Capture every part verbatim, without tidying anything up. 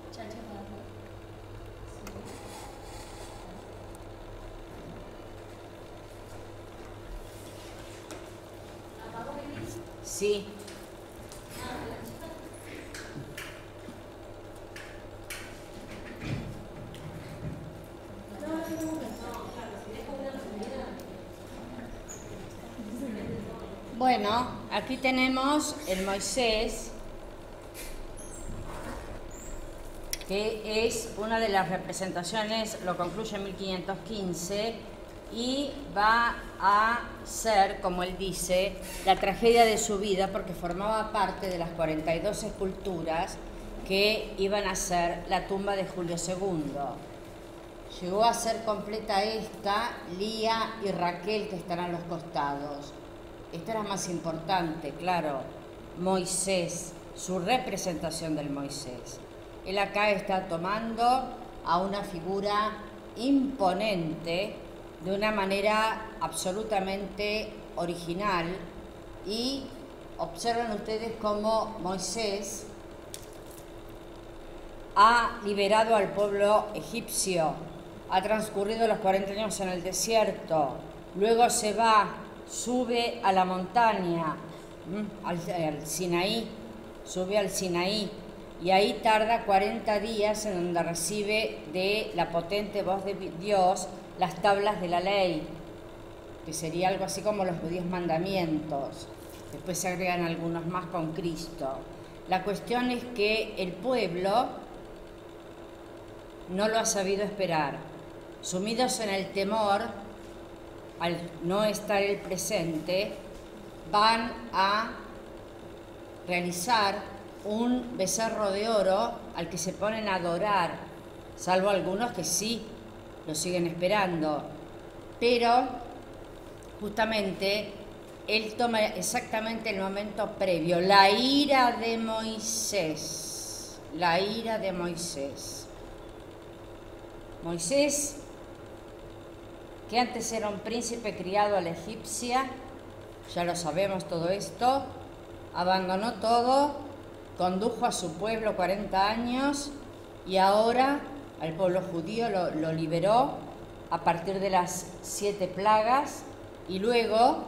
Sí. Bueno, aquí tenemos el Moisés, que es una de las representaciones, lo concluye en mil quinientos quince, y va a ser, como él dice, la tragedia de su vida, porque formaba parte de las cuarenta y dos esculturas que iban a ser la tumba de Julio segundo. Llegó a ser completa esta, Lía y Raquel, que están a los costados. Esta era más importante, claro, Moisés, su representación del Moisés. Él acá está tomando a una figura imponente de una manera absolutamente original, y observan ustedes cómo Moisés ha liberado al pueblo egipcio, ha transcurrido los cuarenta años en el desierto, luego se va, sube a la montaña, al, al Sinaí, sube al Sinaí, y ahí tarda cuarenta días en donde recibe de la potente voz de Dios las tablas de la ley, que sería algo así como los diez mandamientos. Después se agregan algunos más con Cristo. La cuestión es que el pueblo no lo ha sabido esperar. Sumidos en el temor, al no estar el presente, van a realizar un becerro de oro al que se ponen a adorar, salvo algunos que sí lo siguen esperando. Pero justamente él toma exactamente el momento previo, la ira de Moisés, la ira de Moisés. Moisés, que antes era un príncipe criado a la egipcia, ya lo sabemos todo esto, abandonó todo, condujo a su pueblo cuarenta años y ahora al pueblo judío lo, lo liberó a partir de las siete plagas, y luego,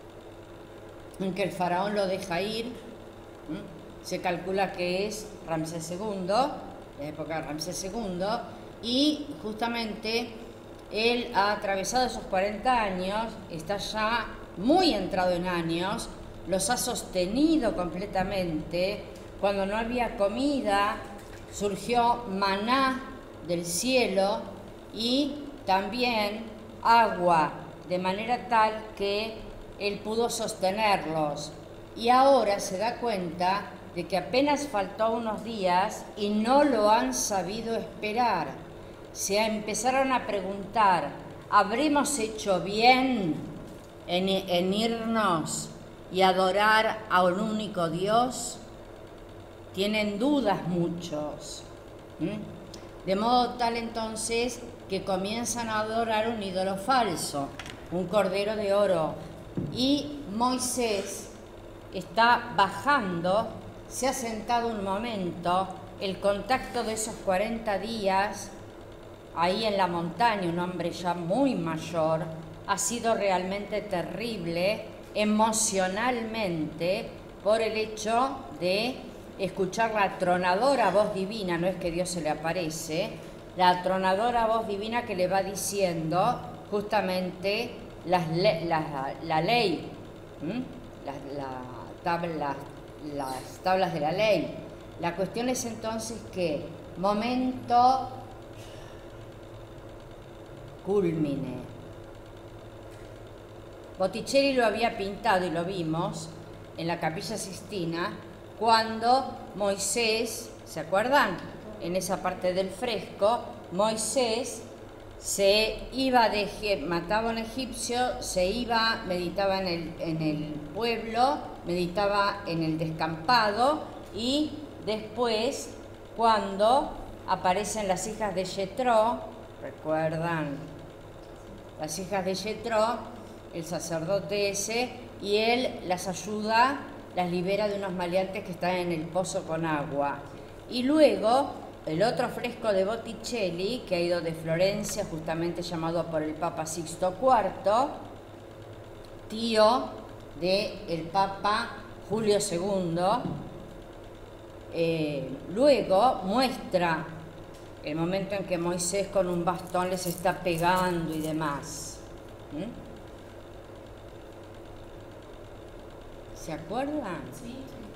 en que el faraón lo deja ir, ¿m? se calcula que es Ramsés segundo, la época de Ramsés segundo, y justamente él ha atravesado esos cuarenta años, está ya muy entrado en años, los ha sostenido completamente. Cuando no había comida, surgió maná del cielo y también agua, de manera tal que él pudo sostenerlos. Y ahora se da cuenta de que apenas faltó unos días y no lo han sabido esperar. Se empezaron a preguntar, ¿habremos hecho bien en, en irnos y adorar a un único Dios? Tienen dudas muchos. ¿Mm? De modo tal entonces que comienzan a adorar un ídolo falso, un cordero de oro. Y Moisés está bajando, se ha sentado un momento, el contacto de esos cuarenta días ahí en la montaña, un hombre ya muy mayor, ha sido realmente terrible emocionalmente por el hecho de escuchar la atronadora voz divina, no es que Dios se le aparece, la atronadora voz divina que le va diciendo justamente las le, la, la ley, las, la tabla, las tablas de la ley. La cuestión es entonces que momento culmine. Botticelli lo había pintado y lo vimos en la Capilla Sixtina cuando Moisés, ¿se acuerdan? En esa parte del fresco, Moisés se iba de, mataba a un egipcio, se iba, meditaba en el, en el pueblo, meditaba en el descampado, y después, cuando aparecen las hijas de Jethro, ¿recuerdan? Las hijas de Jethro, el sacerdote ese, y él las ayuda, las libera de unos maleantes que están en el pozo con agua. Y luego el otro fresco de Botticelli, que ha ido de Florencia, justamente llamado por el Papa Sixto cuarto, tío del Papa Julio segundo, eh, luego muestra el momento en que Moisés con un bastón les está pegando y demás. ¿Mm? ¿Se acuerdan? Sí.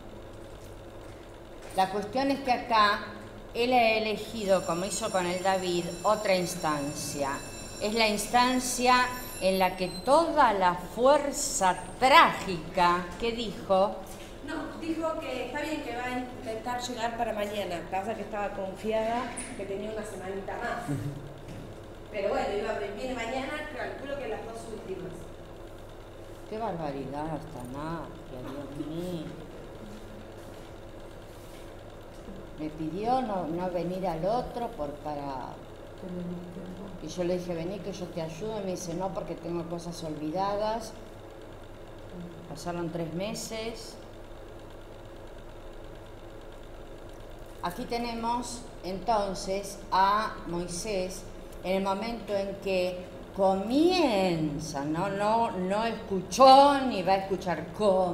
La cuestión es que acá él ha elegido, como hizo con el David, otra instancia. Es la instancia en la que toda la fuerza trágica que dijo... No, dijo que está bien, que va a intentar llegar para mañana. Pasa que estaba confiada que tenía una semanita más. Pero bueno, iba, viene mañana, calculo que las dos últimas. ¡Qué barbaridad esta magia, Dios mío! Me pidió no, no venir al otro por para... Y yo le dije, vení que yo te ayudo. Y me dice, no, porque tengo cosas olvidadas. Pasaron tres meses. Aquí tenemos entonces a Moisés en el momento en que comienza, no, no, no escuchó ni va a escuchar,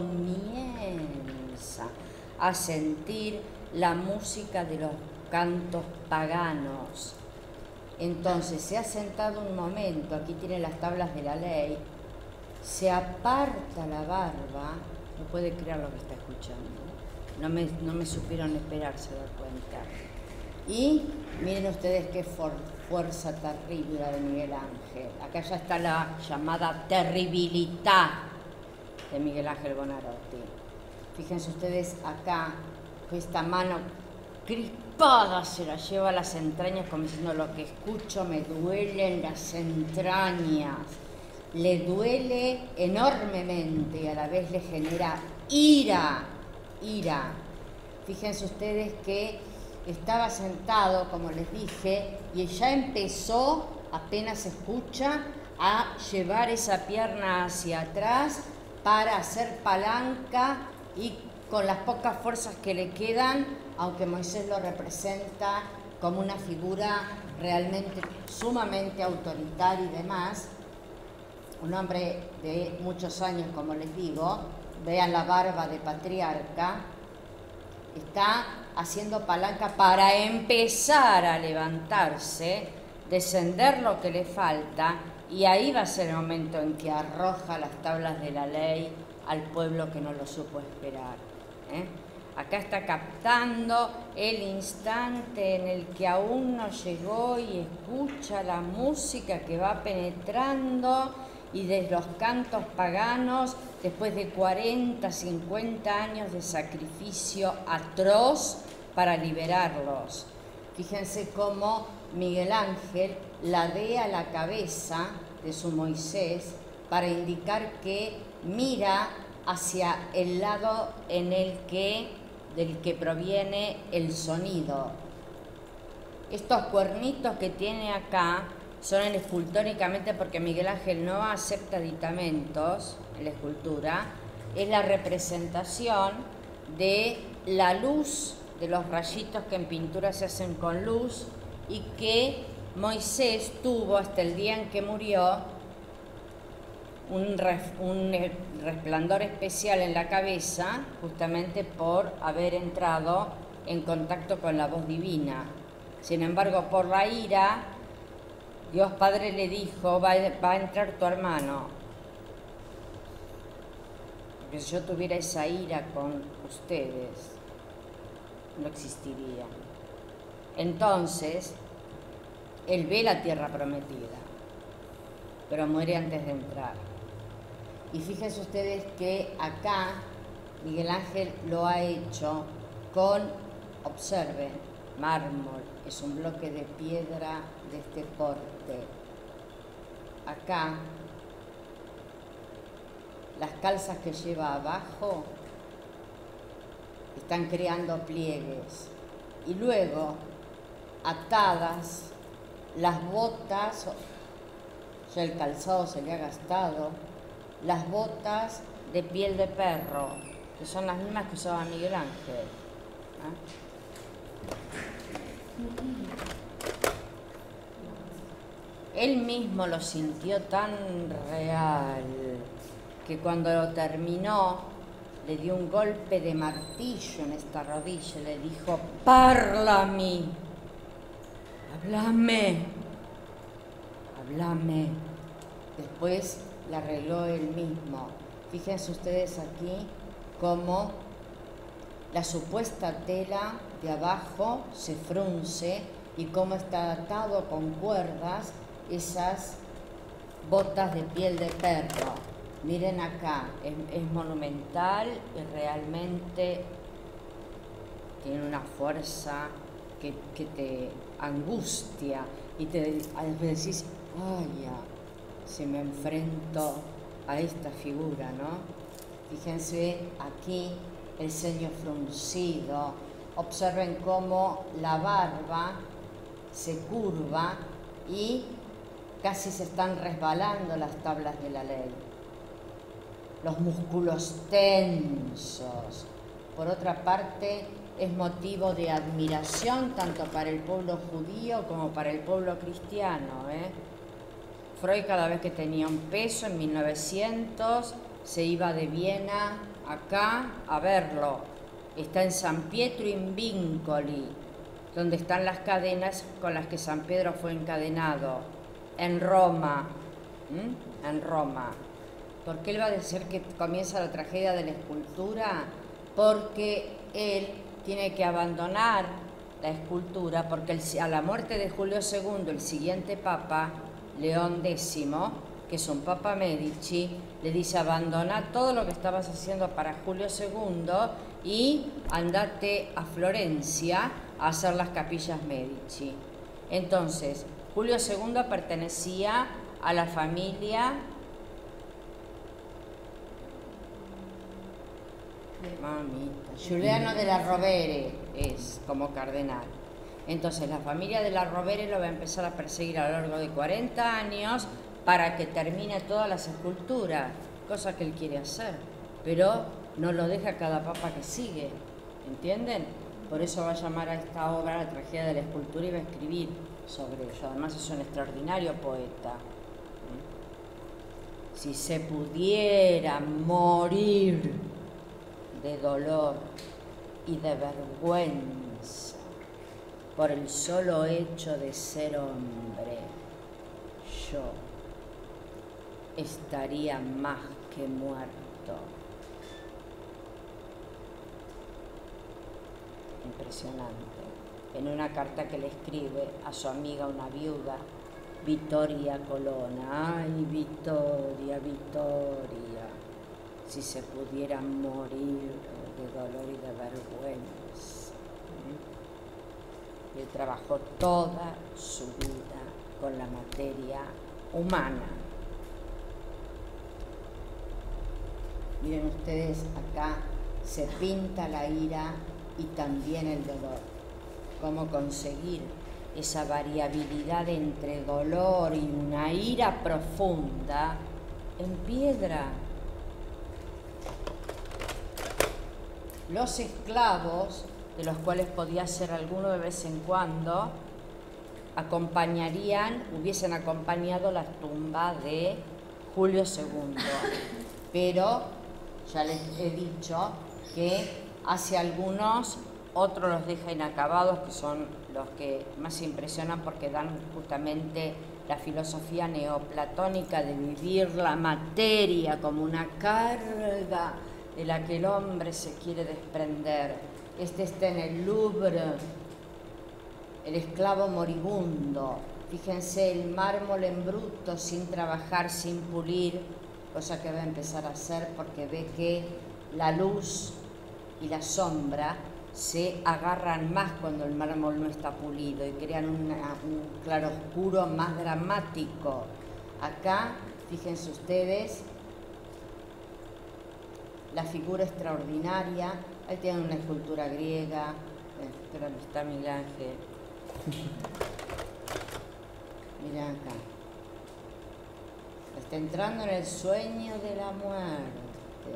comienza a sentir la música de los cantos paganos. Entonces se ha sentado un momento, aquí tiene las tablas de la ley, se aparta la barba, no puede creer lo que está escuchando. No me, no me supieron esperar, se da cuenta. Y miren ustedes qué for, fuerza terrible la de Miguel Ángel. Acá ya está la llamada terribilidad de Miguel Ángel Buonarroti. Fíjense ustedes acá, esta mano crispada se la lleva a las entrañas como diciendo, lo que escucho me duele en las entrañas. Le duele enormemente y a la vez le genera ira. Ira. Fíjense ustedes que estaba sentado, como les dije, y ya empezó, apenas escucha, a llevar esa pierna hacia atrás para hacer palanca y con las pocas fuerzas que le quedan, aunque Moisés lo representa como una figura realmente sumamente autoritaria y demás, un hombre de muchos años, como les digo, vean la barba de patriarca, está haciendo palanca para empezar a levantarse, descender lo que le falta, y ahí va a ser el momento en que arroja las tablas de la ley al pueblo que no lo supo esperar. ¿eh? Acá está captando el instante en el que aún no llegó y escucha la música que va penetrando y de los cantos paganos, después de cuarenta, cincuenta años de sacrificio atroz para liberarlos. Fíjense cómo Miguel Ángel ladea la cabeza de su Moisés para indicar que mira hacia el lado en el que, del que proviene el sonido. Estos cuernitos que tiene acá son escultóricamente, porque Miguel Ángel no acepta aditamentos en la escultura, es la representación de la luz, de los rayitos que en pintura se hacen con luz y que Moisés tuvo hasta el día en que murió un, res, un resplandor especial en la cabeza, justamente por haber entrado en contacto con la voz divina. Sin embargo, por la ira, Dios Padre le dijo, va, va a entrar tu hermano. Porque si yo tuviera esa ira con ustedes, no existiría. Entonces, él ve la tierra prometida, pero muere antes de entrar. Y fíjense ustedes que acá Miguel Ángel lo ha hecho con, observen, mármol, es un bloque de piedra de este porte. Acá, las calzas que lleva abajo están creando pliegues. Y luego, atadas, las botas, ya el calzado se le ha gastado, las botas de piel de perro, que son las mismas que usaba Miguel Ángel. ¿eh? él mismo lo sintió tan real que cuando lo terminó le dio un golpe de martillo en esta rodilla y le dijo: «Parlami, háblame, háblame». Después la arregló él mismo. Fíjense ustedes aquí cómo la supuesta tela de abajo se frunce y cómo está atado con cuerdas esas botas de piel de perro. Miren acá, es, es monumental y realmente tiene una fuerza que, que te angustia y te decís: ay, ya, si me enfrento a esta figura, ¿no? Fíjense aquí el ceño fruncido, observen cómo la barba se curva y casi se están resbalando las tablas de la ley. Los músculos tensos. Por otra parte, es motivo de admiración tanto para el pueblo judío como para el pueblo cristiano, ¿eh? Freud, cada vez que tenía un peso en mil novecientos, se iba de Viena acá a verlo. Está en San Pietro in Vincoli, donde están las cadenas con las que San Pedro fue encadenado, en Roma, ¿Mm? en Roma. ¿Por qué él va a decir que comienza la tragedia de la escultura? Porque él tiene que abandonar la escultura, porque el, a la muerte de Julio segundo, el siguiente papa, León décimo, que es un papa Medici, le dice: abandona todo lo que estabas haciendo para Julio segundo y andate a Florencia a hacer las capillas Medici. Entonces, Julio segundo pertenecía a la familia Mamita. Giuliano della Rovere es como cardenal. Entonces la familia de la Rovere lo va a empezar a perseguir a lo largo de cuarenta años para que termine todas las esculturas, cosa que él quiere hacer, pero no lo deja cada papa que sigue, ¿entienden? Por eso va a llamar a esta obra La tragedia de la escultura y va a escribir sobre ello. Además es un extraordinario poeta. Si se pudiera morir de dolor y de vergüenza por el solo hecho de ser hombre, yo estaría más que muerto. Impresionante. En una carta que le escribe a su amiga, una viuda, Vittoria Colonna. Ay, Vittoria, Vittoria, si se pudiera morir de dolor y de vergüenza. Él trabajó toda su vida con la materia humana. Miren ustedes, acá se pinta la ira y también el dolor. Cómo conseguir esa variabilidad entre dolor y una ira profunda en piedra. Los esclavos, de los cuales podía ser alguno de vez en cuando, acompañarían, hubiesen acompañado la tumba de Julio segundo. Pero ya les he dicho que hace algunos, otros los deja inacabados, que son los que más impresionan porque dan justamente la filosofía neoplatónica de vivir la materia como una carga de la que el hombre se quiere desprender. Este está en el Louvre, el esclavo moribundo. Fíjense, el mármol en bruto, sin trabajar, sin pulir, cosa que va a empezar a hacer porque ve que la luz y la sombra se agarran más cuando el mármol no está pulido y crean una, un claroscuro más dramático. Acá, fíjense ustedes, la figura extraordinaria. Ahí tienen una escultura griega. Espera, está Miguel Ángel. Miren acá. Está entrando en el sueño de la muerte.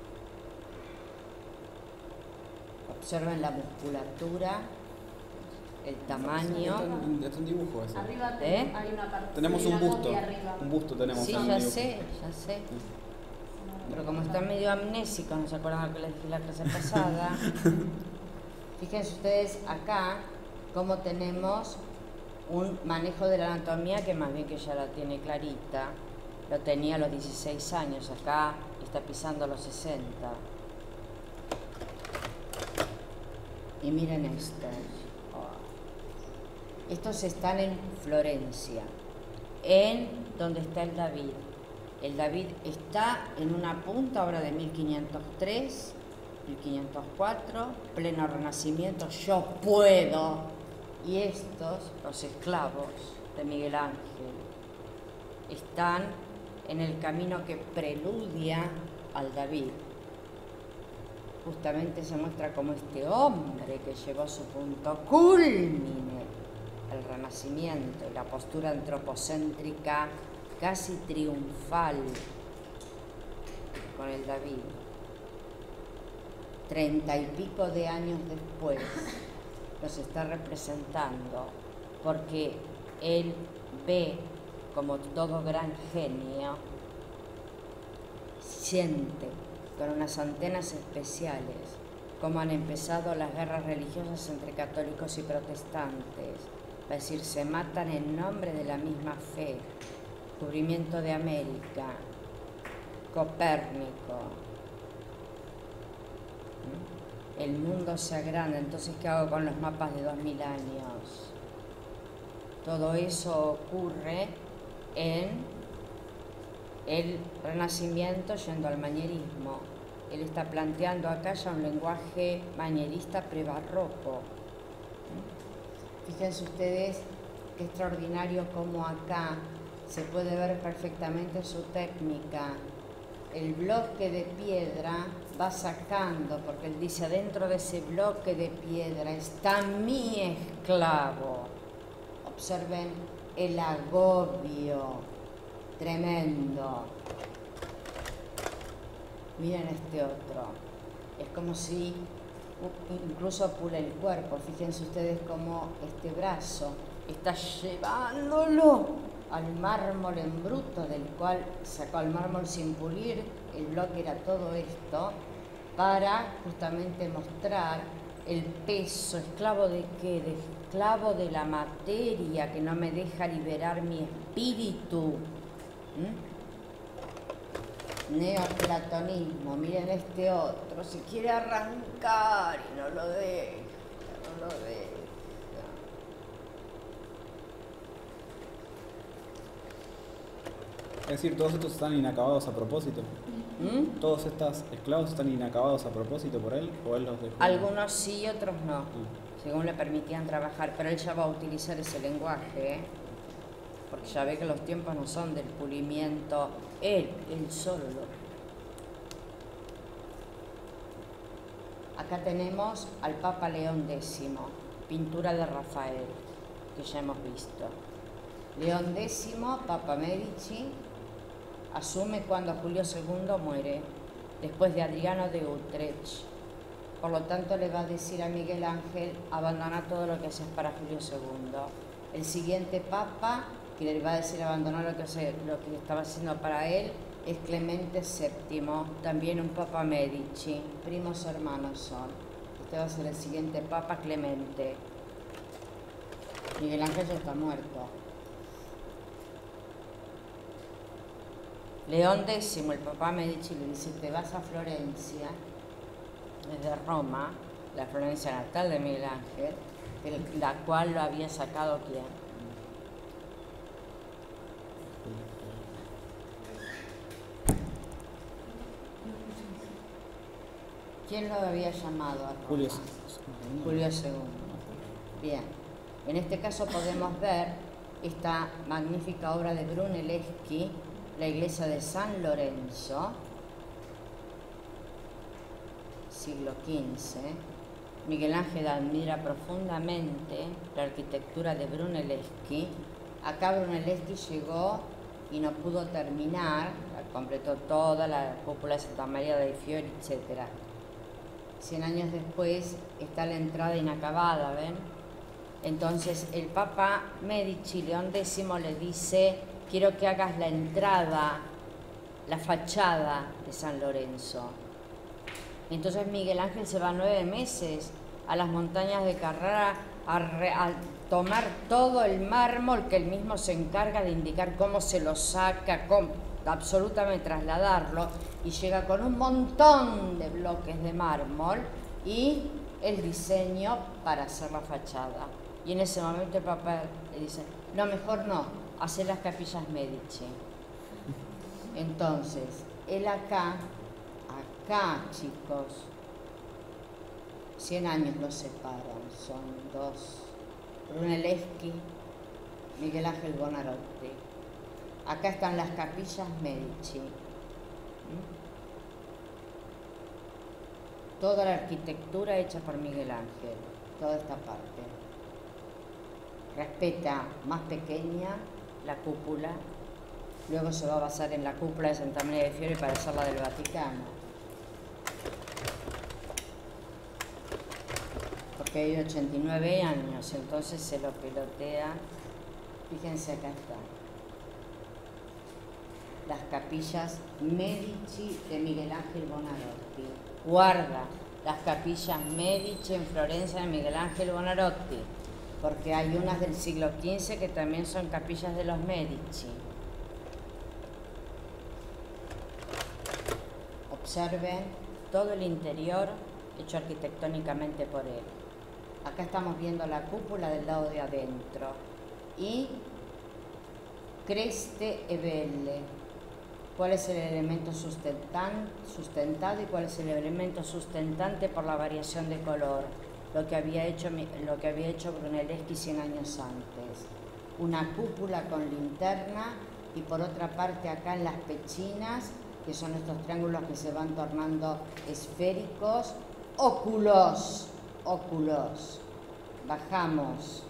Observen la musculatura. el tamaño. Está en, está en dibujo eso. Arriba ¿Eh? hay una parte. Tenemos hay un una busto. copia arriba. Un busto tenemos Sí, en ya dibujo. sé, ya sé. Pero como están medio amnésicos, no se acuerdan lo que les dije la clase pasada. Fíjense ustedes acá cómo tenemos un manejo de la anatomía que más bien que ya la tiene clarita. Lo tenía a los dieciséis años, acá está pisando a los sesenta. Y miren estos. Oh. Estos están en Florencia, en donde está el David. El David está en una punta, obra de mil quinientos tres, mil quinientos cuatro, pleno Renacimiento, yo puedo. Y estos, los esclavos de Miguel Ángel, están en el camino que preludia al David. Justamente se muestra como este hombre que llegó a su punto culmine, el Renacimiento y la postura antropocéntrica casi triunfal con el David. Treinta y pico de años después los está representando porque él ve, como todo gran genio, siente con unas antenas especiales cómo han empezado las guerras religiosas entre católicos y protestantes. Es decir, se matan en nombre de la misma fe. Descubrimiento de América, Copérnico. ¿Mm? El mundo se agranda, entonces ¿qué hago con los mapas de dos mil años? Todo eso ocurre en el Renacimiento yendo al manierismo. Él está planteando acá ya un lenguaje manierista prebarroco. Fíjense ustedes qué extraordinario cómo acá se puede ver perfectamente su técnica. El bloque de piedra va sacando, porque él dice, adentro de ese bloque de piedra está mi esclavo. Observen el agobio tremendo. Miren este otro. Es como si incluso pule el cuerpo. Fíjense ustedes cómo este brazo está llevándolo al mármol en bruto, del cual sacó al mármol sin pulir. El bloque era todo esto para justamente mostrar el peso. ¿Esclavo de qué? De esclavo de la materia que no me deja liberar mi espíritu. ¿Mm? Neoplatonismo, miren este otro, se quiere arrancar y no lo deja, no lo deja. Es decir, todos estos están inacabados a propósito. ¿Mm? ¿Todos estos esclavos están inacabados a propósito por él o él los dejó? Algunos sí, otros no, Mm. según le permitían trabajar, pero él ya va a utilizar ese lenguaje, ¿eh? Porque ya ve que los tiempos no son del pulimiento, él, él solo. Acá tenemos al Papa León décimo, pintura de Rafael, que ya hemos visto. León décimo, Papa Medici, asume cuando Julio segundo muere, después de Adriano de Utrecht. Por lo tanto, le va a decir a Miguel Ángel, abandona todo lo que haces para Julio segundo. El siguiente Papa, que le va a decir abandonar lo que, se, lo que estaba haciendo para él, es Clemente séptimo, también un Papa Medici, primos hermanos son. Este va a ser el siguiente Papa, Clemente. Miguel Ángel ya está muerto. León décimo, el Papa Medici, le dice, te vas a Florencia, desde Roma, la Florencia natal de Miguel Ángel, de la cual lo había sacado quién. ¿Quién lo había llamado a Roma? Julio. Julio segundo. Bien, en este caso podemos ver esta magnífica obra de Brunelleschi, la iglesia de San Lorenzo, siglo quince. Miguel Ángel admira profundamente la arquitectura de Brunelleschi. Acá Brunelleschi llegó y no pudo terminar, completó toda la cúpula de Santa María dei Fiori, etcétera. Cien años después está la entrada inacabada, ¿ven? Entonces el Papa Medici, León X, le dice, quiero que hagas la entrada, la fachada de San Lorenzo. Entonces Miguel Ángel se va nueve meses a las montañas de Carrara a, re, a tomar todo el mármol que él mismo se encarga de indicar cómo se lo saca, cómo, absolutamente trasladarlo, y llega con un montón de bloques de mármol y el diseño para hacer la fachada. Y en ese momento el Papa le dice, no, mejor no, hacer las capillas Medici. Entonces, él acá, acá, chicos, cien años los separan, son dos, Brunelleschi, Miguel Ángel Buonarroti. Acá están las capillas Medici. ¿Mm? Toda la arquitectura hecha por Miguel Ángel, toda esta parte. Respeta más pequeña la cúpula, luego se va a basar en la cúpula de Santa María de Fiore para hacer la del Vaticano. Porque hay ochenta y nueve años, entonces se lo pelotea. Fíjense, acá está. Las capillas Medici de Miguel Ángel Buonarroti. Guarda, las capillas Medici en Florencia de Miguel Ángel Buonarroti, porque hay unas del siglo quince que también son capillas de los Medici. Observen todo el interior hecho arquitectónicamente por él. Acá estamos viendo la cúpula del lado de adentro y creste e velle. ¿Cuál es el elemento sustentado y cuál es el elemento sustentante por la variación de color? Lo que había hecho, lo que había hecho Brunelleschi cien años antes. Una cúpula con linterna y por otra parte acá en las pechinas, que son estos triángulos que se van tornando esféricos, óculos, óculos. Bajamos.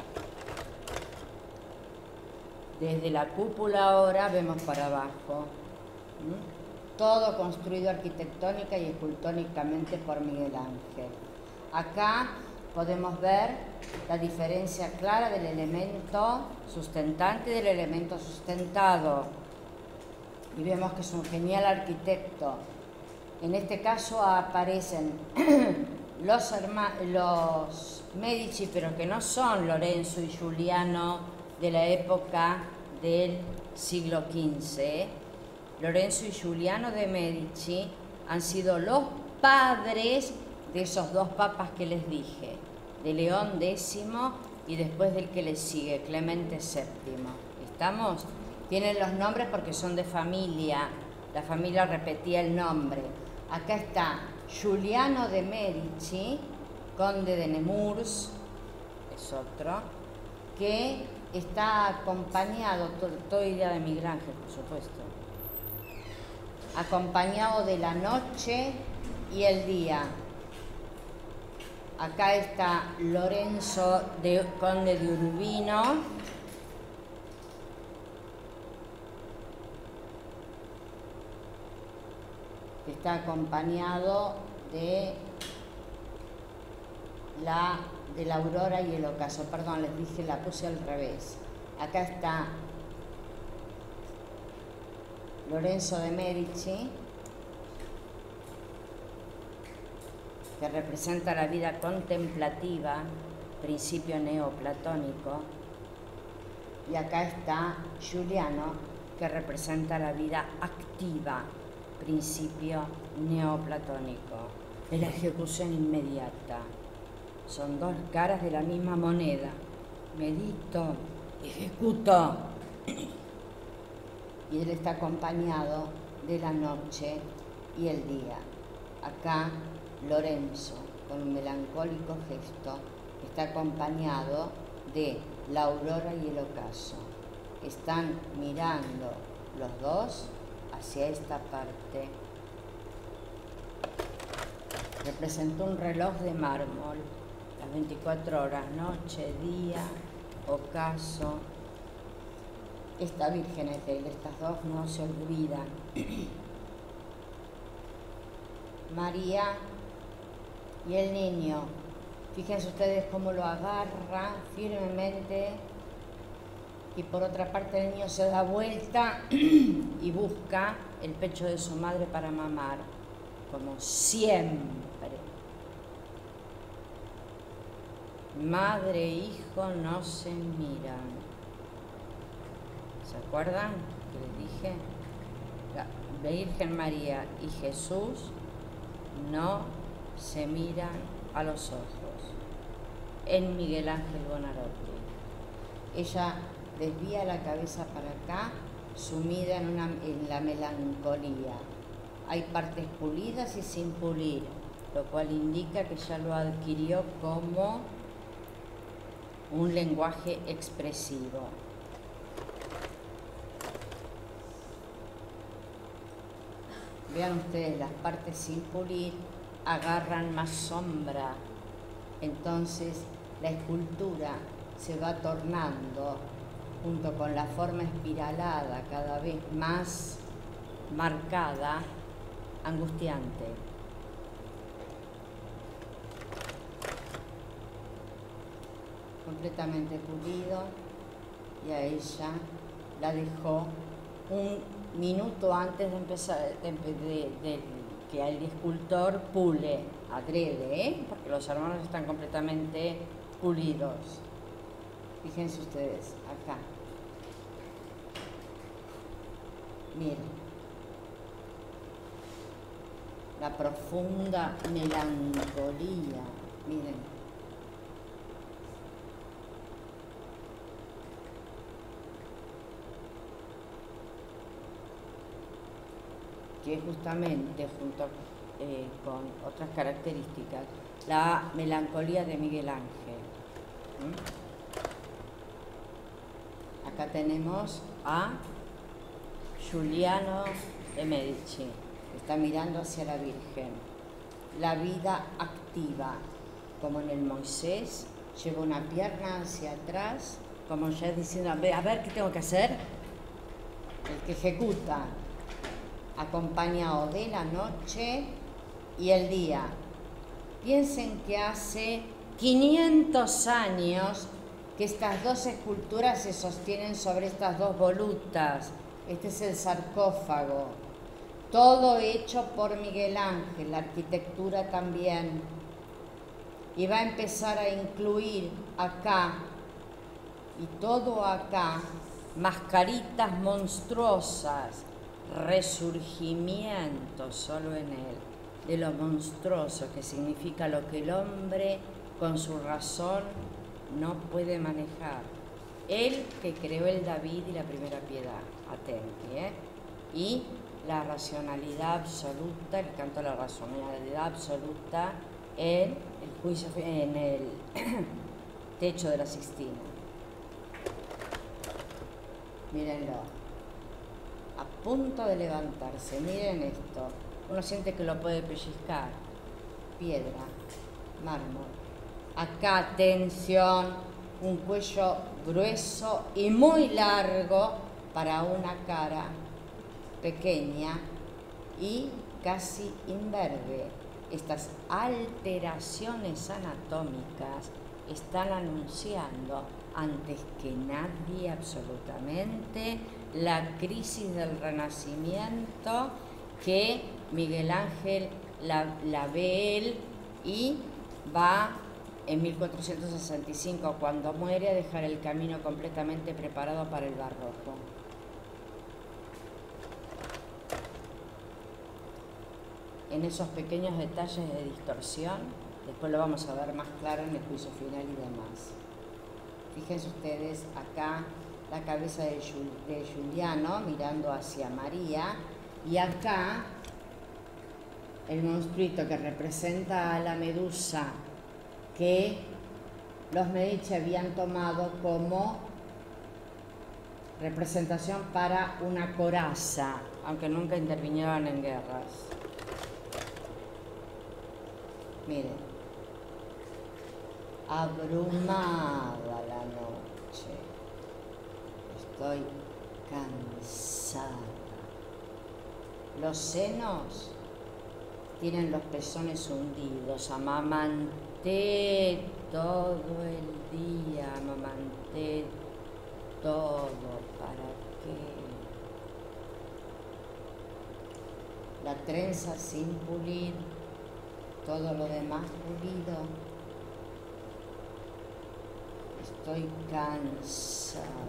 Desde la cúpula ahora vemos para abajo. ¿Mm? Todo construido arquitectónica y escultóricamente por Miguel Ángel. Acá podemos ver la diferencia clara del elemento sustentante y del elemento sustentado. Y vemos que es un genial arquitecto. En este caso aparecen los, los Medici, pero que no son Lorenzo y Giuliano de la época del siglo quince. Lorenzo y Giuliano de Medici han sido los padres de esos dos papas que les dije, de León X y después del que le sigue, Clemente séptimo. ¿Estamos? Tienen los nombres porque son de familia, la familia repetía el nombre. Acá está Giuliano de Medici, conde de Nemours, es otro, que está acompañado, todo, todo idea de Miguel Ángel, por supuesto, acompañado de la noche y el día. Acá está Lorenzo, de, conde de Urbino, que está acompañado de la, de la aurora y el ocaso. Perdón, les dije, la puse al revés. Acá está Lorenzo de Medici, que representa la vida contemplativa, principio neoplatónico, y acá está Giuliano, que representa la vida activa, principio neoplatónico, de la ejecución inmediata. Son dos caras de la misma moneda. Medito, ejecuto. Y él está acompañado de la noche y el día. Acá Lorenzo, con un melancólico gesto, está acompañado de la aurora y el ocaso. Están mirando los dos hacia esta parte. Representó un reloj de mármol, las veinticuatro horas, noche, día, ocaso. Esta Virgen es de él, estas dos no se olvidan. María y el niño Fíjense ustedes cómo lo agarra firmemente y por otra parte el niño se da vuelta y busca el pecho de su madre para mamar, como siempre. Madre e hijo no se miran. ¿Se acuerdan que les dije? La Virgen María y Jesús no se miran a los ojos. En Miguel Ángel Buonarroti. Ella desvía la cabeza para acá, sumida en, una, en la melancolía. Hay partes pulidas y sin pulir, lo cual indica que ya lo adquirió como un lenguaje expresivo. Vean ustedes, las partes sin pulir agarran más sombra, entonces la escultura se va tornando, junto con la forma espiralada cada vez más marcada, angustiante. Completamente pulido, y a ella la dejó un minuto antes de empezar, de, de, de que el escultor pule, adrede, ¿eh? Porque los hermanos están completamente pulidos. Fíjense ustedes, acá. Miren. La profunda melancolía, miren. Que es justamente, junto eh, con otras características, la melancolía de Miguel Ángel. ¿Mm? Acá tenemos a Giuliano de Medici, que está mirando hacia la Virgen. La vida activa, como en el Moisés, lleva una pierna hacia atrás, como ya diciendo, a ver, a ver, ¿qué tengo que hacer? El que ejecuta, acompañado de la noche y el día. Piensen que hace quinientos años que estas dos esculturas se sostienen sobre estas dos volutas. Este es el sarcófago. Todo hecho por Miguel Ángel, la arquitectura también. Y va a empezar a incluir acá y todo acá mascaritas monstruosas, resurgimiento solo en él de lo monstruoso que significa lo que el hombre con su razón no puede manejar. Él que creó el David y la primera piedad, atenti, ¿eh? Y la racionalidad absoluta, el canto de la racionalidad absoluta en el juicio, en el techo de la Sixtina. Mírenlo. A punto de levantarse, miren esto, uno siente que lo puede pellizcar, piedra, mármol, acá tensión, un cuello grueso y muy largo para una cara pequeña y casi imberbe. Estas alteraciones anatómicas están anunciando antes que nadie absolutamente la crisis del Renacimiento, que Miguel Ángel la, la ve él y va en mil cuatrocientos sesenta y cinco, cuando muere, a dejar el camino completamente preparado para el barroco. En esos pequeños detalles de distorsión, después lo vamos a ver más claro en el juicio final y demás. Fíjense ustedes acá la cabeza de, Jul de Giuliano mirando hacia María, y acá el monstruito que representa a la medusa que los Medici habían tomado como representación para una coraza, aunque nunca intervinieron en guerras. Miren, abrumada la noche, estoy cansada. Los senos tienen los pezones hundidos, amamantados. amamanté todo el día, amamanté todo, ¿para qué? La trenza sin pulir, todo lo demás pulido. Estoy cansada.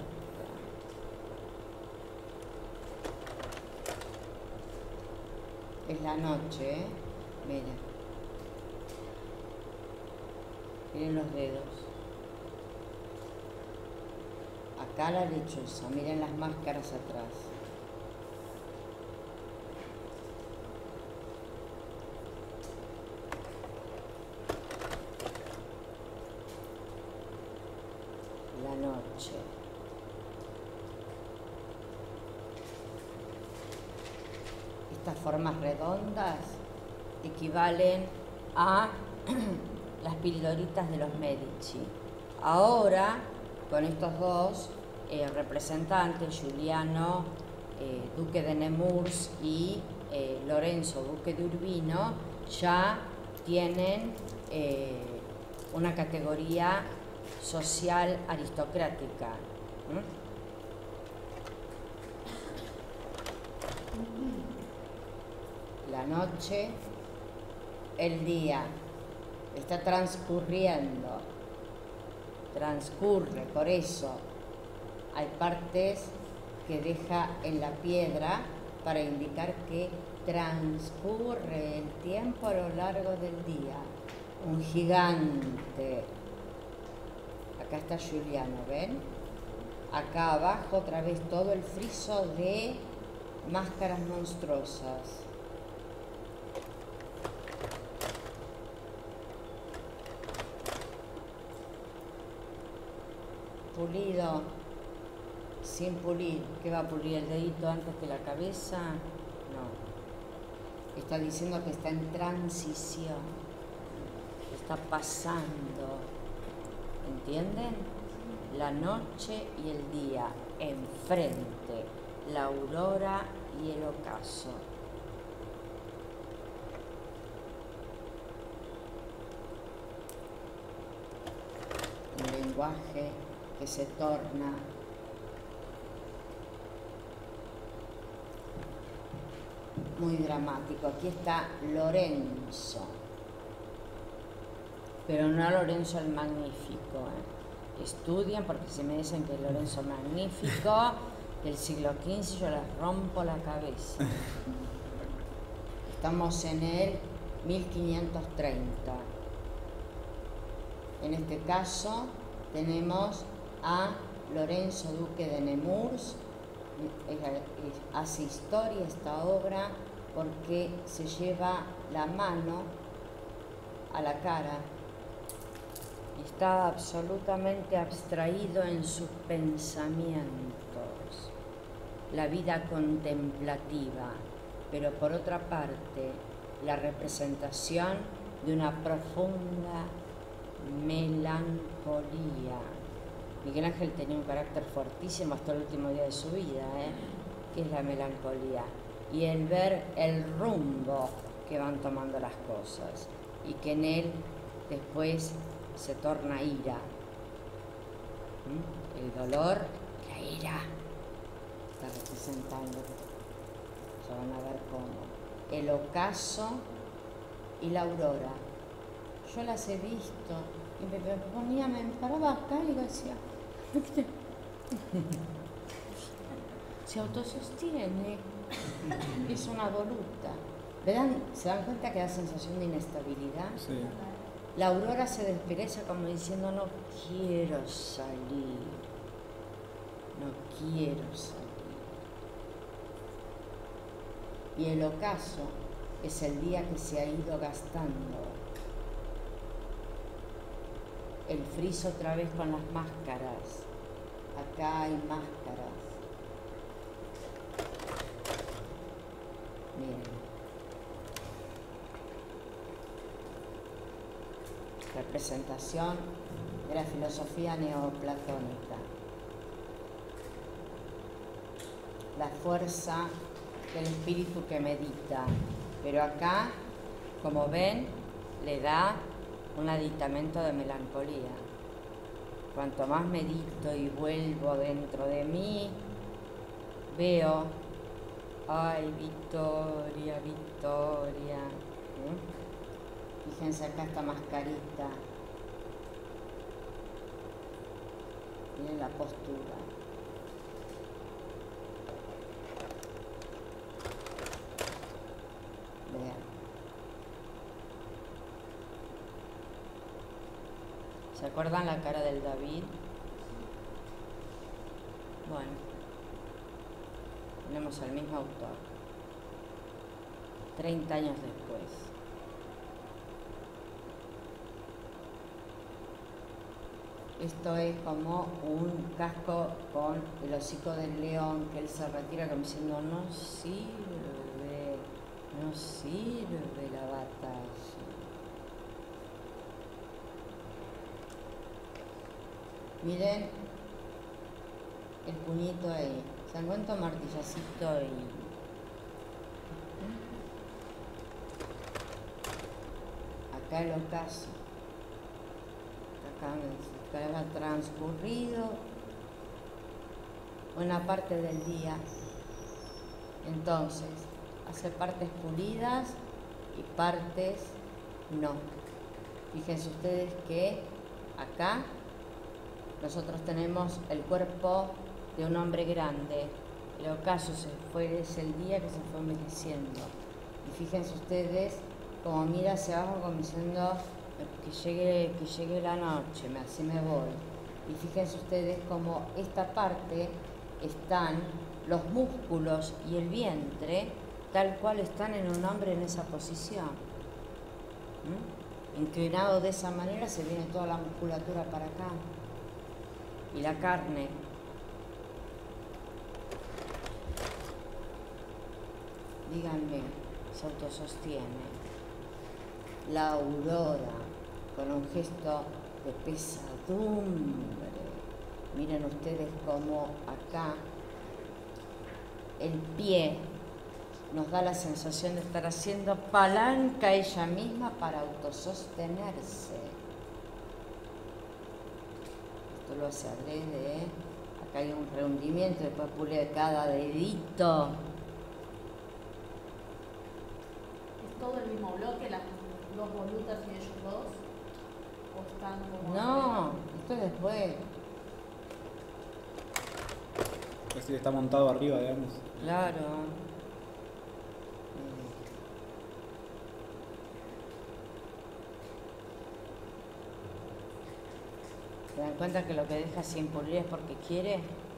Es la noche, ¿eh? Mira. Miren los dedos. Acá la lechuza, miren las máscaras atrás. La noche. Estas formas redondas equivalen a las pildoritas de los Medici. Ahora, con estos dos eh, representantes, Giuliano, eh, duque de Nemours, y eh, Lorenzo, duque de Urbino, ya tienen eh, una categoría social aristocrática. ¿Mm? La noche, el día, está transcurriendo, transcurre, por eso hay partes que deja en la piedra para indicar que transcurre el tiempo a lo largo del día. Un gigante. Acá está Giuliano, ¿ven? Acá abajo otra vez todo el friso de máscaras monstruosas. Pulido, sin pulir. ¿Qué va a pulir el dedito antes que la cabeza? No. Está diciendo que está en transición, está pasando. ¿Entienden? La noche y el día, enfrente, la aurora y el ocaso. Un lenguaje que se torna muy dramático. Aquí está Lorenzo, pero no Lorenzo el Magnífico, ¿eh? Estudien, porque si me dicen que es Lorenzo Magnífico del siglo quince, yo les rompo la cabeza. Estamos en el mil quinientos treinta. En este caso tenemos a Lorenzo, duque de Nemours. Hace historia esta obra porque se lleva la mano a la cara. Está absolutamente abstraído en sus pensamientos, la vida contemplativa, pero por otra parte la representación de una profunda melancolía. Miguel Ángel tenía un carácter fortísimo hasta el último día de su vida, ¿eh? que es la melancolía, y el ver el rumbo que van tomando las cosas, y que en él después se torna ira. ¿Mm? El dolor, la ira, está representando, ya van a ver cómo, el ocaso y la aurora. Yo las he visto y me ponía, me paraba acá y decía, se autosostiene, es una voluta. ¿Verán? ¿Se dan cuenta que da sensación de inestabilidad? Sí. La aurora se despereza como diciendo, no quiero salir, no quiero salir. Y el ocaso es el día que se ha ido gastando. El friso otra vez con las máscaras. Acá hay máscaras. Miren. Representación de la filosofía neoplatónica. La fuerza del espíritu que medita. Pero acá, como ven, le da un aditamento de melancolía. Cuanto más medito y vuelvo dentro de mí, veo, ay, Victoria, Victoria. ¿Eh? Fíjense acá esta mascarita. Miren la postura. Vean. ¿Se acuerdan la cara del David? Bueno, tenemos al mismo autor, treinta años después. Esto es como un casco con el hocico del león, que él se retira como diciendo, no sirve, no sirve la batalla. Miren el puñito ahí, se encuentra un martillacito y... Acá el ocaso, acá, acá ha transcurrido una parte del día, entonces hace partes pulidas y partes no. Fíjense ustedes que acá nosotros tenemos el cuerpo de un hombre grande. El ocaso se fue, es el día que se fue envejeciendo. Y fíjense ustedes como mira hacia abajo como diciendo que llegue, que llegue la noche, así me voy. Y fíjense ustedes como esta parte están los músculos y el vientre tal cual están en un hombre en esa posición. ¿Mm? Inclinado de esa manera se viene toda la musculatura para acá. Y la carne. Díganme, se autosostiene. La aurora, con un gesto de pesadumbre. Miren ustedes cómo acá el pie nos da la sensación de estar haciendo palanca ella misma para autosostenerse. Lo hace adrede, ¿eh? Acá hay un rehundimiento, después pule cada dedito. ¿Es todo el mismo bloque, las dos volutas y ellos dos? ¿O están como...? No, esto es después. Es decir, está montado arriba, digamos. Claro. ¿Se dan cuenta que lo que deja sin pulir es porque quiere?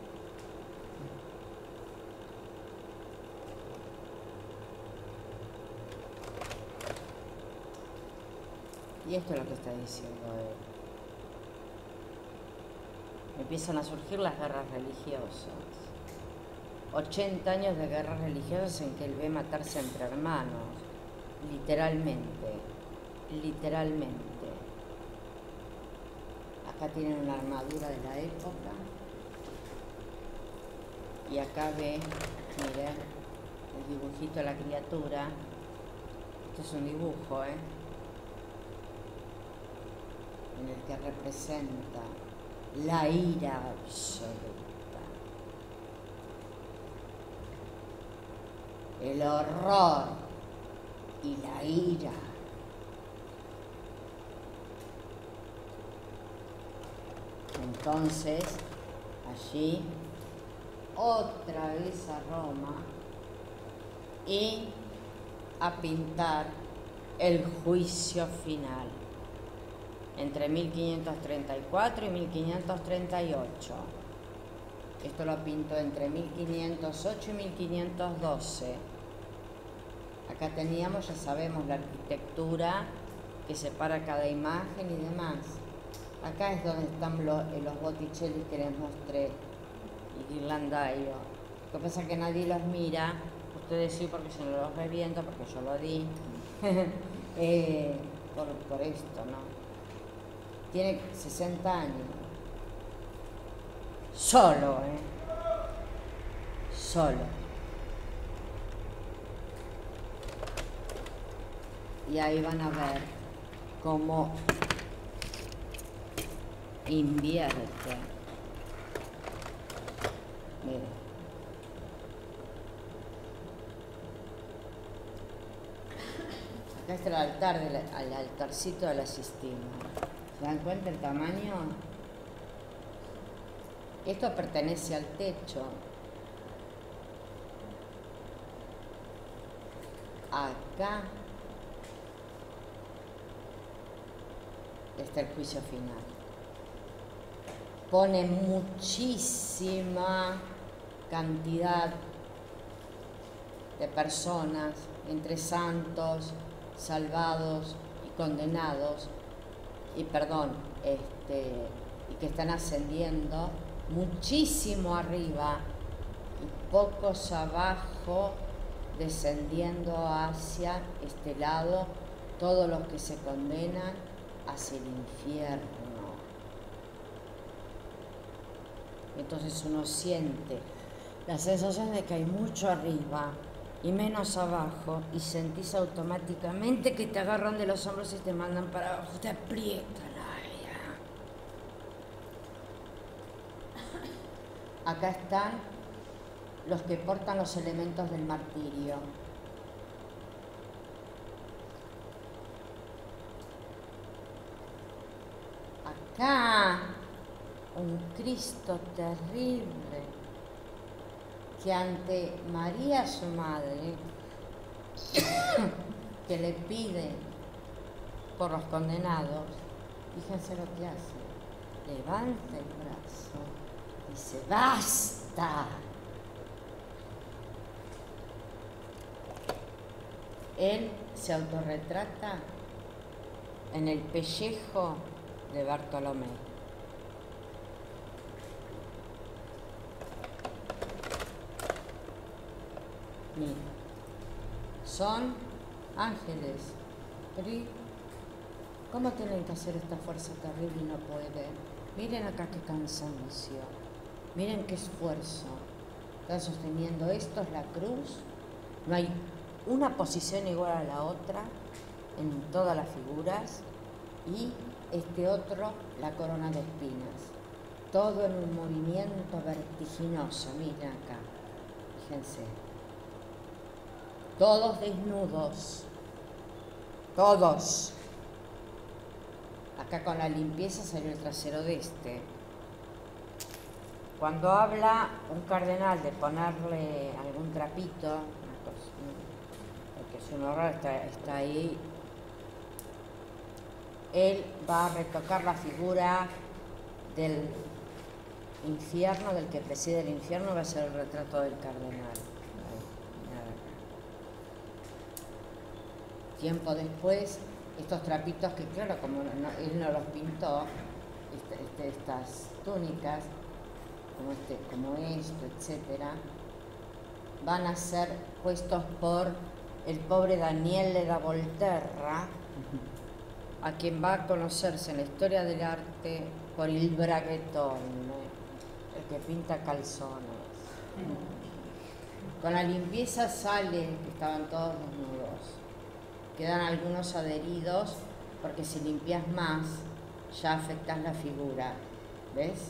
Y esto es lo que está diciendo él. Empiezan a surgir las guerras religiosas. ochenta años de guerras religiosas en que él ve matarse entre hermanos. Literalmente. Literalmente. Acá tienen una armadura de la época y acá ve, miren, el dibujito de la criatura. Esto es un dibujo, ¿eh? En el que representa la ira absoluta, el horror y la ira. Entonces, allí, otra vez a Roma y a pintar el juicio final entre mil quinientos treinta y cuatro y mil quinientos treinta y ocho. Esto lo pintó entre mil quinientos ocho y mil quinientos doce. Acá teníamos, ya sabemos, la arquitectura que separa cada imagen y demás. Acá es donde están los, los Botticelli que les mostré, y Ghirlandaio. Lo que pasa es que nadie los mira, ustedes sí porque yo no los reviento, porque yo lo di, eh, por, por esto, ¿no? Tiene sesenta años. Solo, ¿eh? Solo. Y ahí van a ver cómo invierte. Mire. Acá está el altar, del, el altarcito de la Sistina. ¿Se dan cuenta el tamaño? Esto pertenece al techo. Acá está el juicio final. Pone muchísima cantidad de personas, entre santos, salvados y condenados, y perdón, este, y que están ascendiendo muchísimo arriba y pocos abajo, descendiendo hacia este lado, todos los que se condenan hacia el infierno. Entonces uno siente la sensación de que hay mucho arriba y menos abajo, y sentís automáticamente que te agarran de los hombros y te mandan para abajo, te aprietan. Acá están los que portan los elementos del martirio. Acá un Cristo terrible que ante María su madre, que le pide por los condenados, fíjense lo que hace, levanta el brazo, dice ¡basta! Él se autorretrata en el pellejo de Bartolomé. Miren, son ángeles, pero ¿cómo tienen que hacer esta fuerza terrible y no pueden? Miren acá qué cansancio, miren qué esfuerzo. Están sosteniendo esto, es la cruz, no hay una posición igual a la otra en todas las figuras, y este otro, la corona de espinas. Todo en un movimiento vertiginoso, miren acá, fíjense. Todos desnudos, todos. Acá con la limpieza salió el trasero de este. Cuando habla un cardenal de ponerle algún trapito, una cosa, porque es un horror, está, está ahí, él va a retocar la figura del infierno, del que preside el infierno, va a ser el retrato del cardenal. Tiempo después, estos trapitos que, claro, como no, él no los pintó, este, este, estas túnicas, como, este, como esto, etcétera, van a ser puestos por el pobre Daniel de la Volterra, a quien va a conocerse en la historia del arte por il braguetone, el que pinta calzones. Con la limpieza sale que estaban todos desnudos. Quedan algunos adheridos, porque si limpias más, ya afectas la figura. ¿Ves?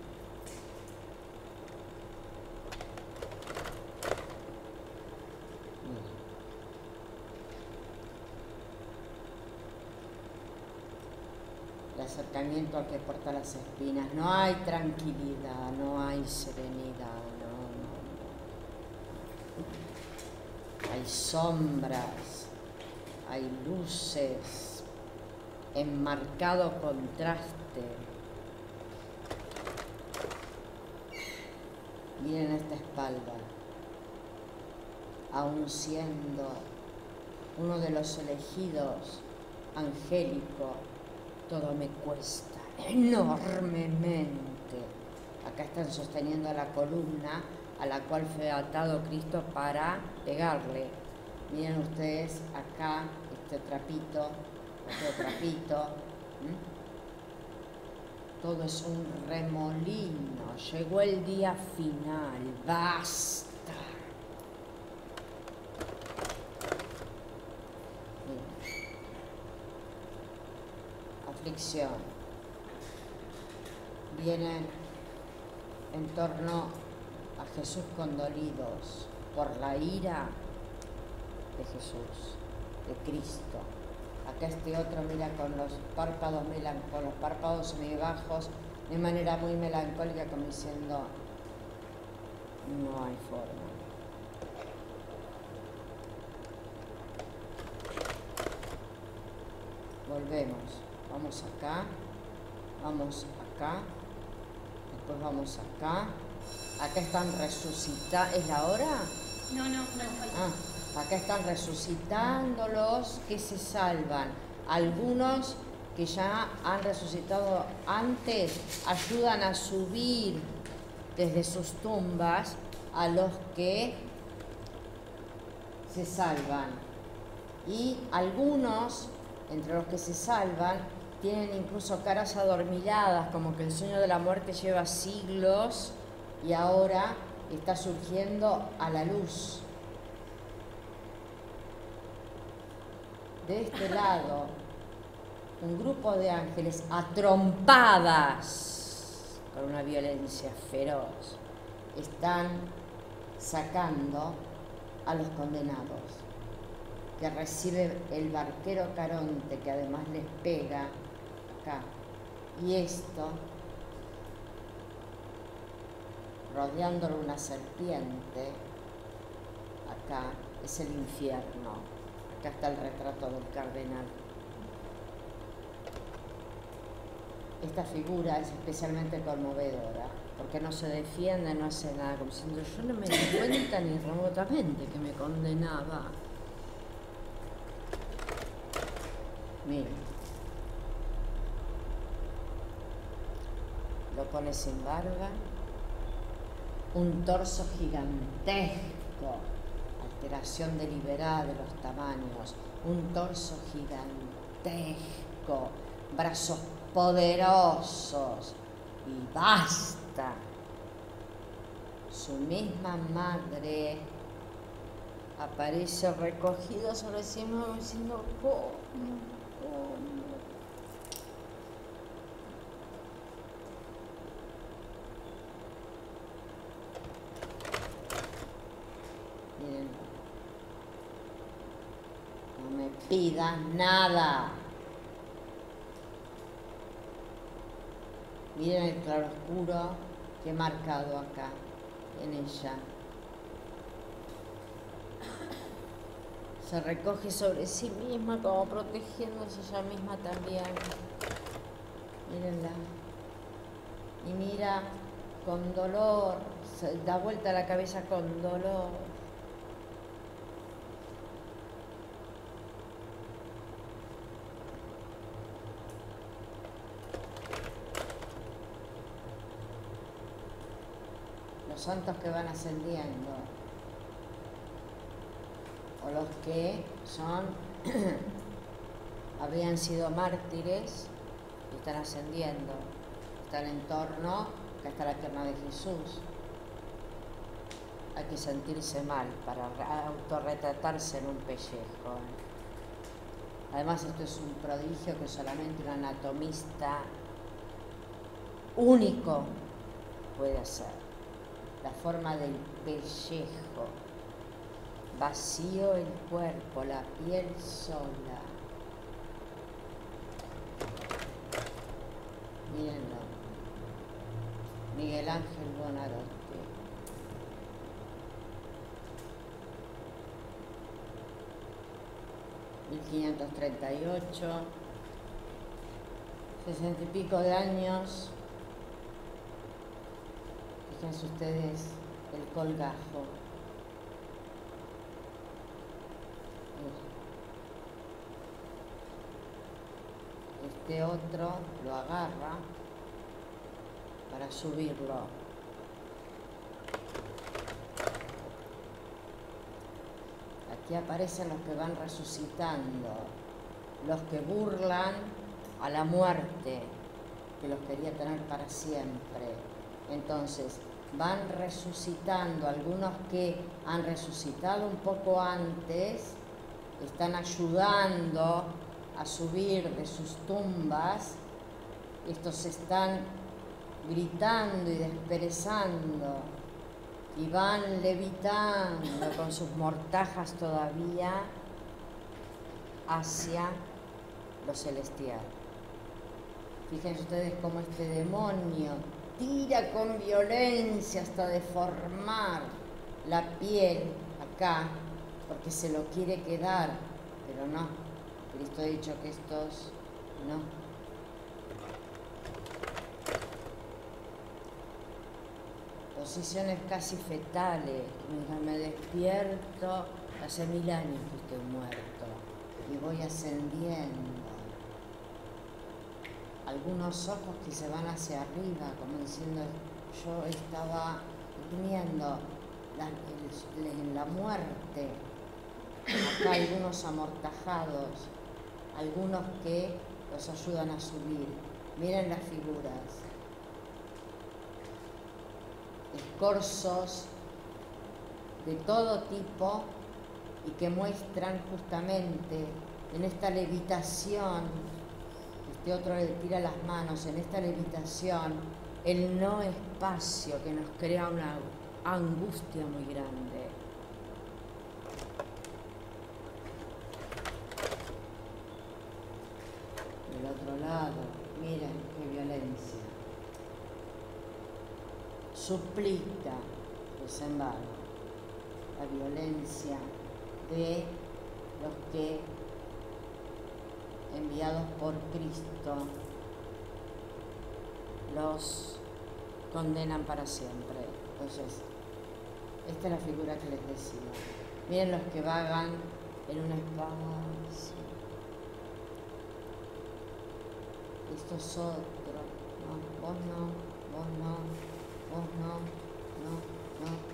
El acercamiento al que porta las espinas. No hay tranquilidad, no hay serenidad, no, no, no. Hay sombras. Hay luces, en marcado contraste. Miren esta espalda, aun siendo uno de los elegidos angélico, todo me cuesta enormemente. Acá están sosteniendo la columna a la cual fue atado Cristo para pegarle. Miren ustedes acá este trapito, otro trapito. ¿Mm? Todo es un remolino. Llegó el día final. ¡Basta! Miren. Aflicción. vienen en torno a Jesús condolidos por la ira de Jesús, de Cristo. Acá este otro mira con los párpados, con los párpados muy bajos, de manera muy melancólica, como diciendo, no hay forma. Volvemos, vamos acá, vamos acá, después vamos acá. Acá están resucitando, ¿es la hora? No, no, no. Ah, acá están resucitando los que se salvan. Algunos que ya han resucitado antes ayudan a subir desde sus tumbas a los que se salvan. Y algunos, entre los que se salvan, tienen incluso caras adormiladas, como que el sueño de la muerte lleva siglos y ahora está surgiendo a la luz. De este lado, un grupo de ángeles a trompadas, con una violencia feroz, están sacando a los condenados, que recibe el barquero Caronte, que además les pega acá. Y esto, rodeándolo una serpiente, acá es el infierno. Acá está el retrato del cardenal. Esta figura es especialmente conmovedora, porque no se defiende, no hace nada, como diciendo, yo no me di cuenta ni remotamente que me condenaba. Miren, lo pone sin barba, un torso gigantesco, alteración deliberada de los tamaños, un torso gigantesco, brazos poderosos, y basta. Su misma madre aparece recogida sobre sí misma diciendo, ¿cómo? ¿Cómo? Miren, no me pidas nada. Miren el claroscuro que he marcado acá, en ella. Se recoge sobre sí misma como protegiéndose ella misma también. Mírenla. Y mira con dolor, se da vuelta la cabeza con dolor. Los santos que van ascendiendo, o los que son, habían sido mártires y están ascendiendo, están en torno, acá está la pierna de Jesús. Hay que sentirse mal para autorretratarse en un pellejo. Además, esto es un prodigio que solamente un anatomista único puede hacer. La forma del pellejo, vacío el cuerpo, la piel sola. Mírenlo, Miguel Ángel Buonarroti. mil quinientos treinta y ocho, sesenta y pico de años. Fíjense ustedes el colgajo. Este otro lo agarra para subirlo. Aquí aparecen los que van resucitando, los que burlan a la muerte, que los quería tener para siempre. Entonces, van resucitando, algunos que han resucitado un poco antes, están ayudando a subir de sus tumbas, estos están gritando y desperezando, y van levitando con sus mortajas todavía hacia lo celestial. Fíjense ustedes cómo este demonio tira con violencia hasta deformar la piel acá, porque se lo quiere quedar, pero no. Cristo ha dicho que estos no. Posiciones casi fetales, mientras me despierto, hace mil años que estoy muerto y voy ascendiendo. Algunos ojos que se van hacia arriba, como diciendo, yo estaba durmiendo la, el, en la muerte. Acá algunos amortajados, algunos que los ayudan a subir. Miren las figuras. Escorzos de todo tipo y que muestran justamente en esta levitación, este otro le tira las manos, en esta levitación, el no espacio que nos crea una angustia muy grande. Del otro lado, miren qué violencia. Suplica, sin embargo, la violencia de los que, enviados por Cristo, los condenan para siempre. Entonces, esta es la figura que les decía. Miren los que vagan en un espacio. Esto es otro. No, vos no, vos no, vos no, no, no.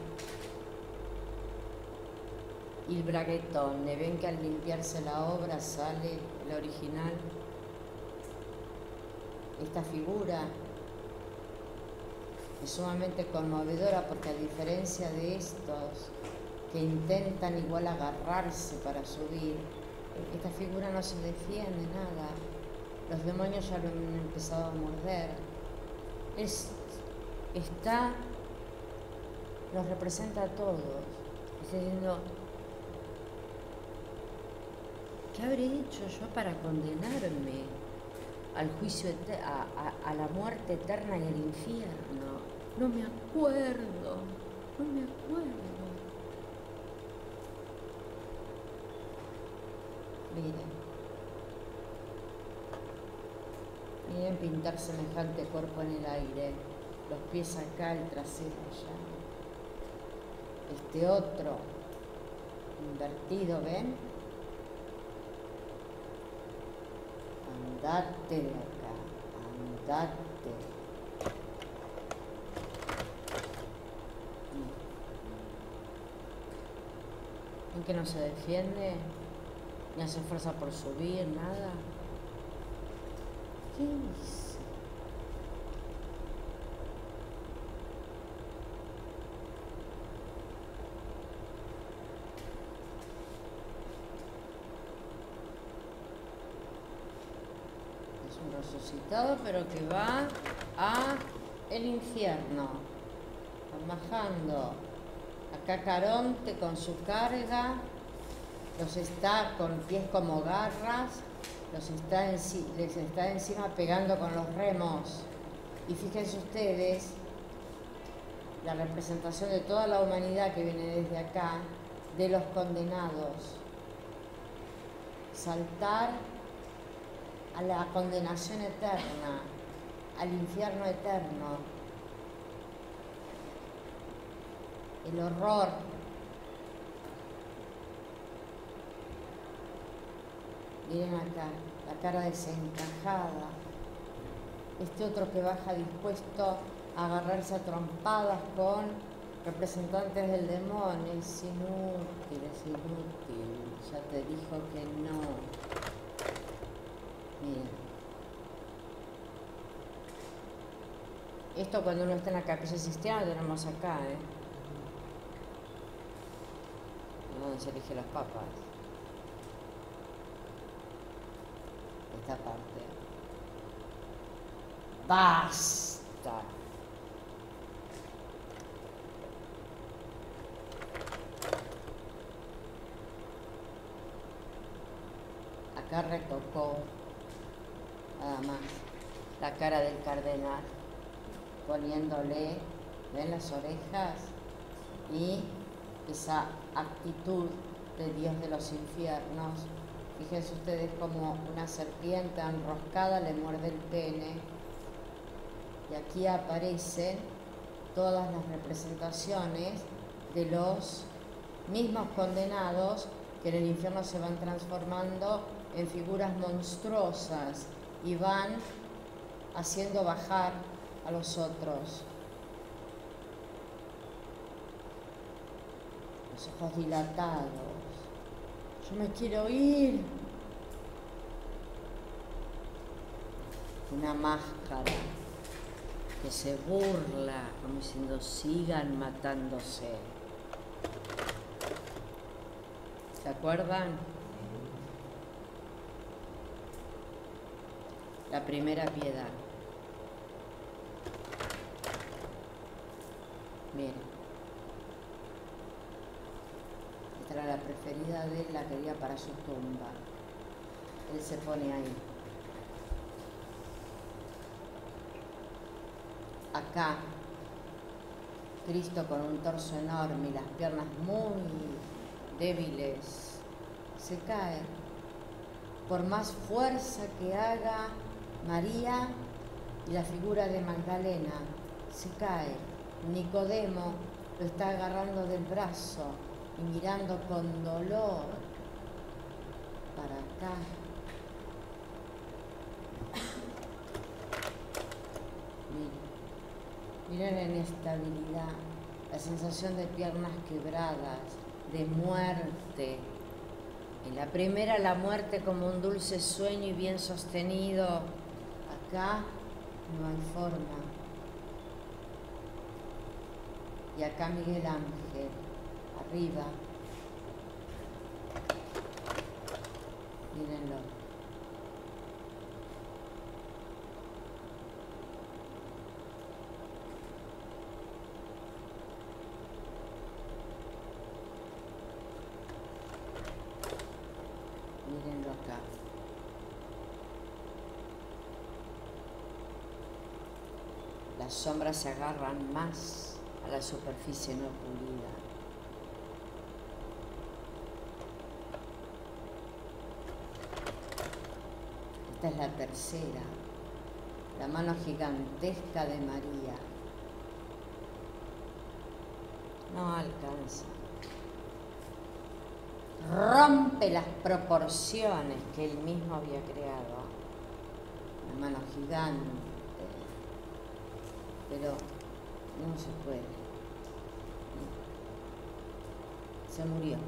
Y el braguetón, ¿le ven que al limpiarse la obra sale el original? Esta figura es sumamente conmovedora porque a diferencia de estos que intentan igual agarrarse para subir, esta figura no se defiende nada. Los demonios ya lo han empezado a morder. Es, está, los representa a todos. Está diciendo, ¿qué habré hecho yo para condenarme al juicio, a, a, a la muerte eterna y al infierno? No me acuerdo, no me acuerdo. Miren, miren pintar semejante cuerpo en el aire, los pies acá, el trasero allá. Este otro, invertido, ¿ven? Andate de acá, andate. ¿Ven que no se defiende? Ni hace fuerza por subir, nada. ¿Qué hice? Es un resucitado, pero que va a el infierno, bajando. Acá Caronte con su carga, los está con pies como garras, los está les está encima pegando con los remos. Y fíjense ustedes la representación de toda la humanidad que viene desde acá, de los condenados. Saltar a la condenación eterna, al infierno eterno. El horror. Miren acá, la cara desencajada. Este otro que baja dispuesto a agarrarse a trompadas con representantes del demonio. Es inútil, es inútil. Ya te dijo que no. Miren. Esto cuando uno está en la Capilla Sistina lo tenemos acá, ¿eh? Donde se eligen los papas. Esta parte. Basta. está. Acá retocó nada más la cara del cardenal, poniéndole, ¿ven las orejas? Y esa actitud de Dios de los infiernos. Fíjense ustedes como una serpiente enroscada le muerde el pene. Y aquí aparecen todas las representaciones de los mismos condenados que en el infierno se van transformando en figuras monstruosas y van haciendo bajar a los otros. Los ojos dilatados. Yo me quiero ir. Una máscara que se burla, como diciendo, sigan matándose. ¿Se acuerdan? La primera piedad. Miren. Esta era la preferida de él, la quería para su tumba. Él se pone ahí. Acá, Cristo con un torso enorme y las piernas muy débiles, se cae. Por más fuerza que haga María y la figura de Magdalena, se cae. Nicodemo lo está agarrando del brazo y mirando con dolor para acá. Miren, miren la inestabilidad, la sensación de piernas quebradas, de muerte. En la primera, la muerte como un dulce sueño y bien sostenido. Acá no hay forma. Y acá Miguel Ángel, arriba. Mírenlo. Mírenlo acá. Las sombras se agarran más a la superficie no pulida. Esta es la tercera, la mano gigantesca de María. No alcanza. Rompe las proporciones que él mismo había creado. Una mano gigante, pero no se puede. Se murió.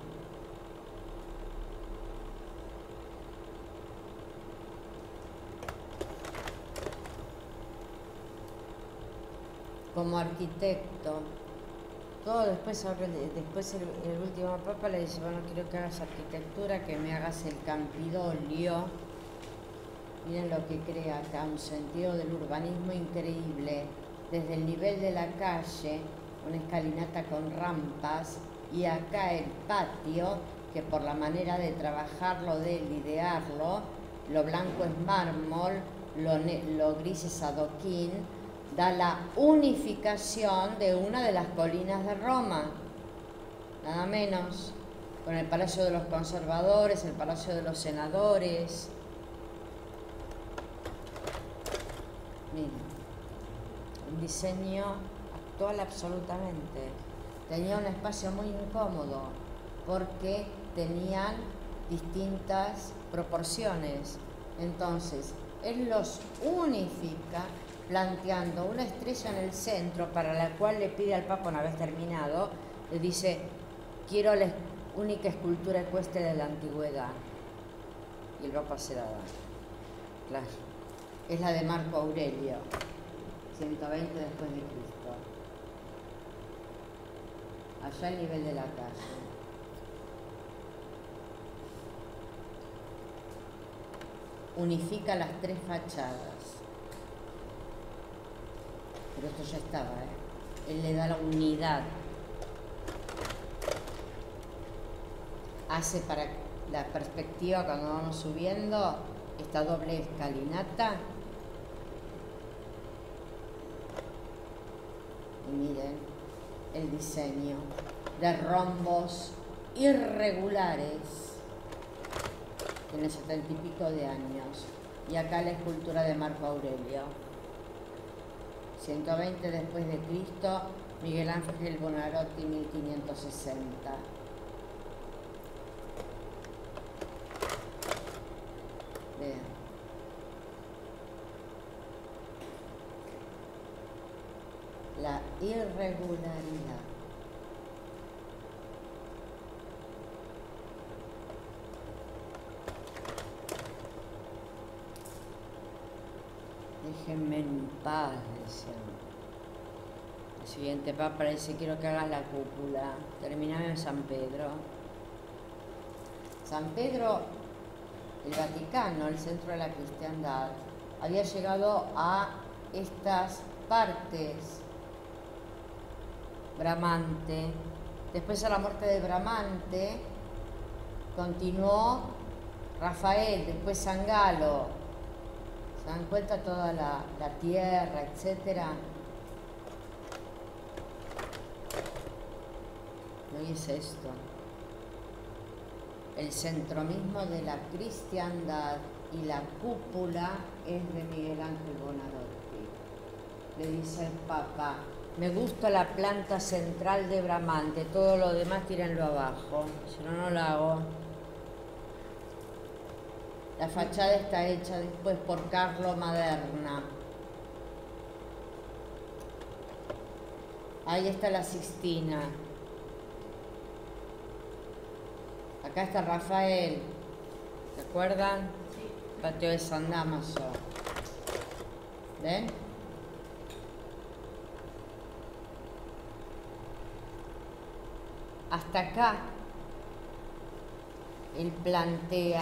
Como arquitecto, todo después, después el, el último papa le dice, bueno, quiero que hagas arquitectura, que me hagas el Campidoglio. Miren lo que crea acá, un sentido del urbanismo increíble, desde el nivel de la calle, una escalinata con rampas, y acá el patio, que por la manera de trabajarlo, de idearlo, lo blanco es mármol, lo, lo gris es adoquín, da la unificación de una de las colinas de Roma, nada menos, con el Palacio de los Conservadores, el Palacio de los Senadores. Miren, un diseño actual absolutamente. Tenía un espacio muy incómodo porque tenían distintas proporciones. Entonces, él los unifica planteando una estrella en el centro para la cual le pide al Papa, una vez terminado, le dice, quiero la única escultura ecuestre de la antigüedad. Y el Papa se la da. Claro. Es la de Marco Aurelio, ciento veinte después de Cristo. Allá al nivel de la calle. Unifica las tres fachadas. Pero esto ya estaba, ¿eh? Él le da la unidad. Hace para la perspectiva cuando vamos subiendo esta doble escalinata. Y miren el diseño de rombos irregulares. Tiene setenta y pico de años. Y acá la escultura de Marco Aurelio. ciento veinte después de Cristo, Miguel Ángel Buonarroti, mil quinientos sesenta. Vean. La irregularidad. Déjenme en paz, decían. El siguiente papa dice, quiero que hagas la cúpula. Terminame en San Pedro. San Pedro, el Vaticano, el centro de la cristiandad, había llegado a estas partes. Bramante. Después, a la muerte de Bramante, continuó Rafael, después San Galo. ¿Se dan cuenta toda la, la tierra, etcétera? ¿No es esto? El centro mismo de la cristiandad y la cúpula es de Miguel Ángel Buonarroti. Le dice el Papa, me gusta la planta central de Bramante, todo lo demás tírenlo abajo, si no, no lo hago. La fachada está hecha después por Carlo Maderna. Ahí está la Sixtina. Acá está Rafael. ¿Se acuerdan? Sí. Patio de San Dámaso. ¿Ven? Hasta acá él plantea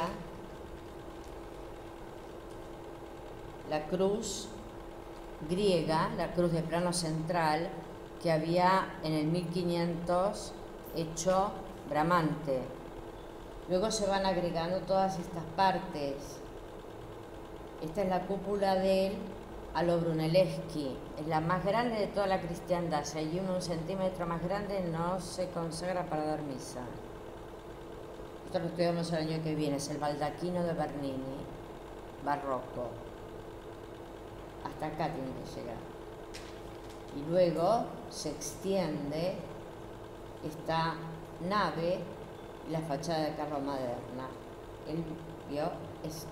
la cruz griega, la cruz de plano central, que había en el mil quinientos hecho Bramante. Luego se van agregando todas estas partes. Esta es la cúpula de él a lo Brunelleschi. Es la más grande de toda la cristiandad. Si hay uno un centímetro más grande, no se consagra para dar misa. Esto lo estudiamos el año que viene. Es el baldaquino de Bernini, barroco. Hasta acá tiene que llegar. Y luego se extiende esta nave y la fachada de Carlo Maderna. Él vio esto.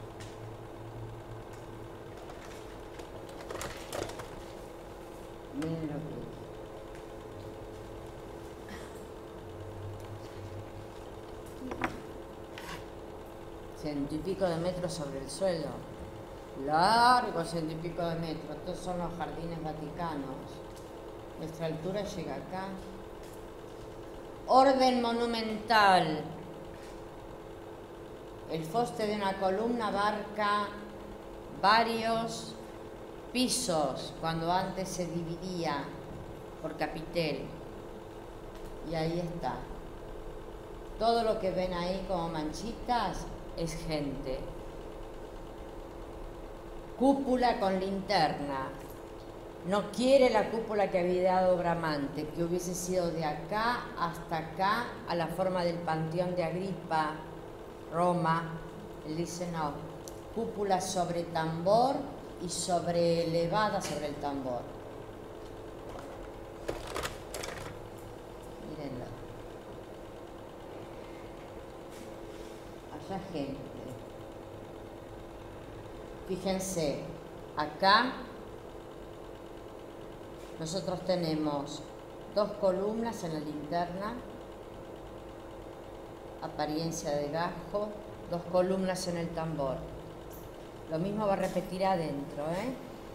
Miren lo que es. Ciento y pico de metros sobre el suelo. Largo, ciento y pico de metros. Estos son los jardines vaticanos. Nuestra altura llega acá. Orden monumental. El foste de una columna abarca varios pisos, cuando antes se dividía por capitel. Y ahí está. Todo lo que ven ahí como manchitas es gente. Cúpula con linterna. No quiere la cúpula que había dado Bramante, que hubiese sido de acá hasta acá, a la forma del Panteón de Agripa, Roma. Él dice no, cúpula sobre tambor y sobre elevada sobre el tambor. Mírenlo. Allá gente. Fíjense, acá nosotros tenemos dos columnas en la linterna, apariencia de gajo, dos columnas en el tambor. Lo mismo va a repetir adentro, ¿eh?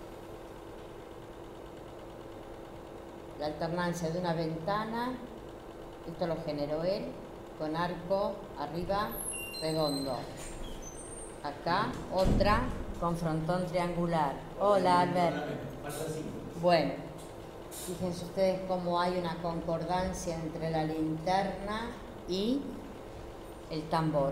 La alternancia de una ventana, esto lo generó él, con arco arriba redondo. Acá otra con frontón triangular. Hola, Albert. Bueno, fíjense ustedes cómo hay una concordancia entre la linterna y el tambor.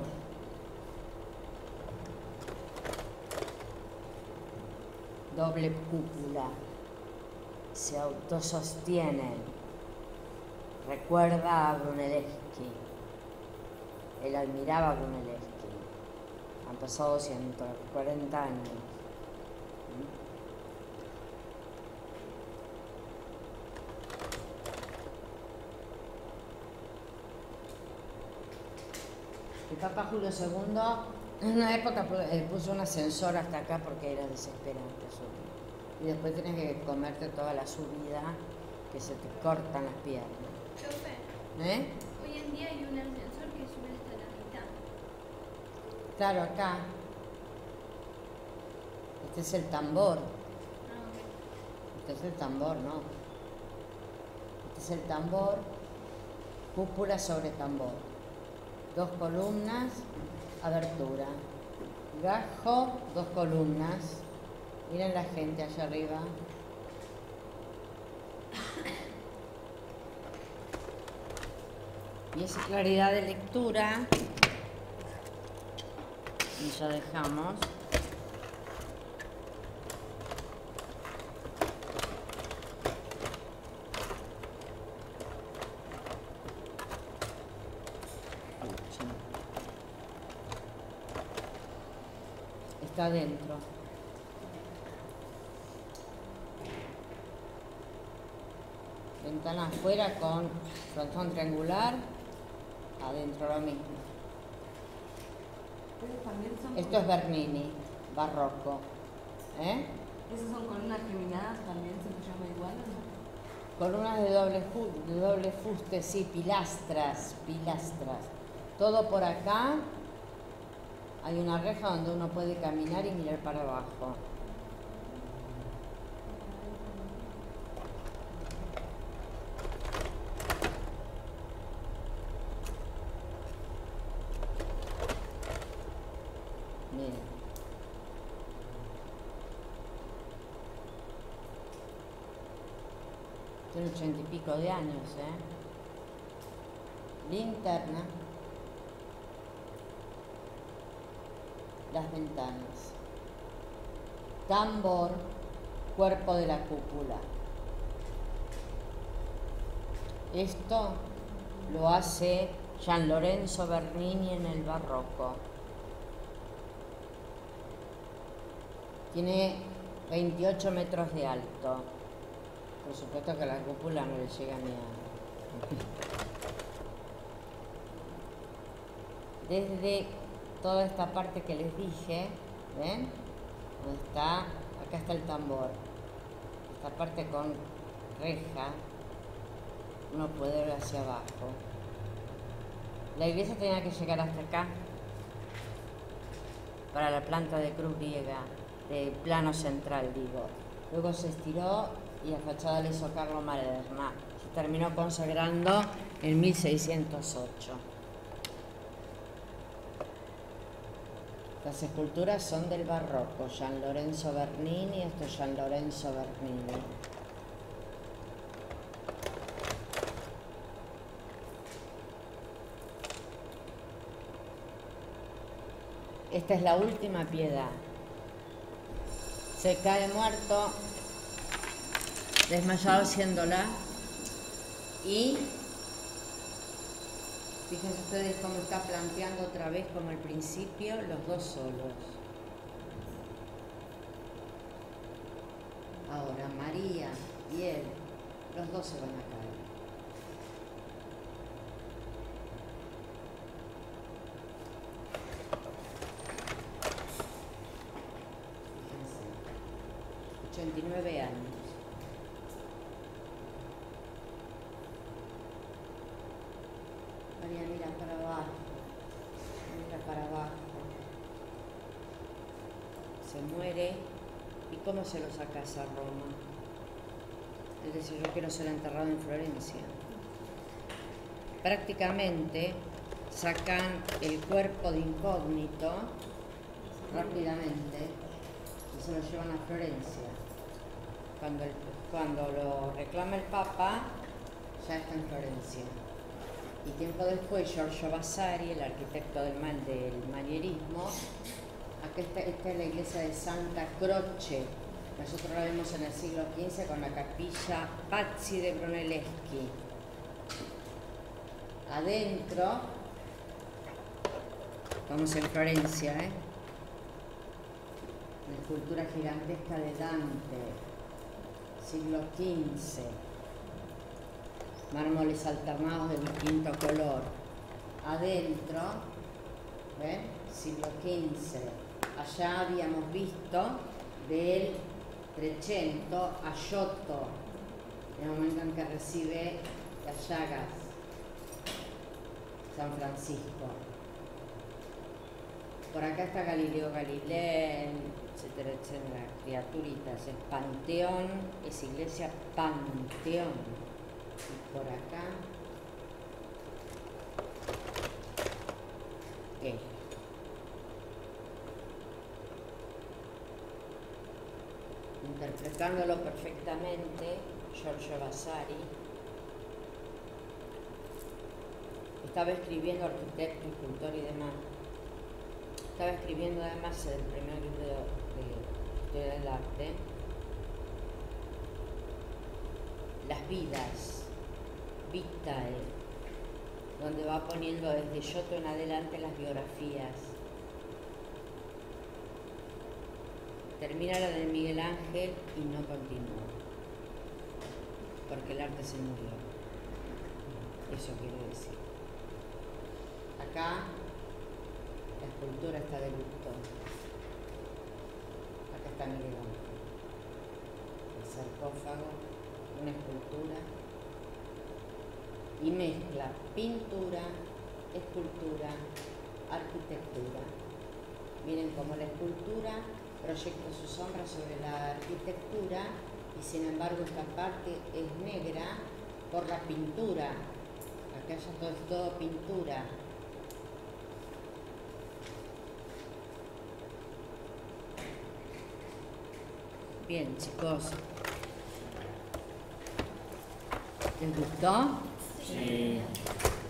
Doble cúpula, se autosostienen. Recuerda a Brunelleschi. Él admiraba a Brunelleschi. Han pasado ciento cuarenta años. El Papa Julio segundo, en una época puso un ascensor hasta acá porque era desesperante subir. Y después tienes que comerte toda la subida que se te cortan las piernas. Profe, ¿Eh? hoy en día hay un ascensor que sube hasta la mitad. Claro, acá. Este es el tambor. Ah, ok. Este es el tambor, ¿no? Este es el tambor, cúpula sobre tambor. Dos columnas, abertura. Gajo, dos columnas. Miren la gente allá arriba. Y esa claridad de lectura, y ya dejamos. Está adentro. Ventana afuera con frontón triangular, adentro lo mismo. Esos también son. Esto es Bernini, barroco. ¿Eh? ¿Esos son columnas geminadas también? ¿Se les llama igual o no? Columnas de doble, fu- de doble fuste, sí, pilastras, pilastras. Todo por acá. Hay una reja donde uno puede caminar y mirar para abajo. Miren. Tiene ochenta y pico de años, ¿eh? Linterna. Las ventanas. Tambor, cuerpo de la cúpula. Esto lo hace Gian Lorenzo Bernini en el barroco. Tiene veintiocho metros de alto. Por supuesto que la cúpula no le llega ni a... Desde toda esta parte que les dije, ¿ven? Donde está, acá está el tambor. Esta parte con reja, uno puede ver hacia abajo. La iglesia tenía que llegar hasta acá, para la planta de cruz griega, de plano central, digo. Luego se estiró y la fachada la hizo Carlo Malerna. Se terminó consagrando en mil seiscientos ocho. Las esculturas son del barroco, Gian Lorenzo Bernini, esto es Gian Lorenzo Bernini. Esta es la última piedad. Se cae muerto, desmayado haciéndola, y fíjense ustedes cómo está planteando otra vez como al principio los dos solos. Ahora María y él, los dos se van a caer. Fíjense, ochenta y nueve años. María mira para abajo, mira para abajo, se muere. ¿Y cómo se lo sacas a Roma? Es decir, yo quiero ser enterrado en Florencia. Prácticamente sacan el cuerpo de incógnito rápidamente y se lo llevan a Florencia. Cuando el cuando lo reclama el Papa, ya está en Florencia. Y tiempo después, Giorgio Vasari, el arquitecto del, man, del manierismo, acá está, esta es la iglesia de Santa Croce. Nosotros la vemos en el siglo quince con la capilla Pazzi de Brunelleschi. Adentro, vamos en Florencia, ¿eh? La escultura gigantesca de Dante, siglo quince. Mármoles alternados de distinto color. Adentro, ¿ven? Siglo quince. Allá habíamos visto del Trecento a Giotto, en el momento en que recibe las llagas, San Francisco. Por acá está Galileo Galilei, etcétera, etcétera, criaturitas. Es Panteón, es iglesia Panteón. Y por acá, ¿qué? Interpretándolo perfectamente, Giorgio Vasari estaba escribiendo, arquitecto, escultor y demás. Estaba escribiendo además el primer libro de Historia del Arte, Las vidas, Vitae, donde va poniendo desde Giotto en adelante las biografías. Termina la de Miguel Ángel y no continúa, porque el arte se murió. Eso quiero decir. Acá la escultura está de luto. Acá está Miguel Ángel. El sarcófago, una escultura, y mezcla pintura, escultura, arquitectura. Miren cómo la escultura proyecta su sombra sobre la arquitectura y sin embargo esta parte es negra por la pintura. Acá ya todo es todo pintura. Bien, chicos. ¿Les gustó? Sí.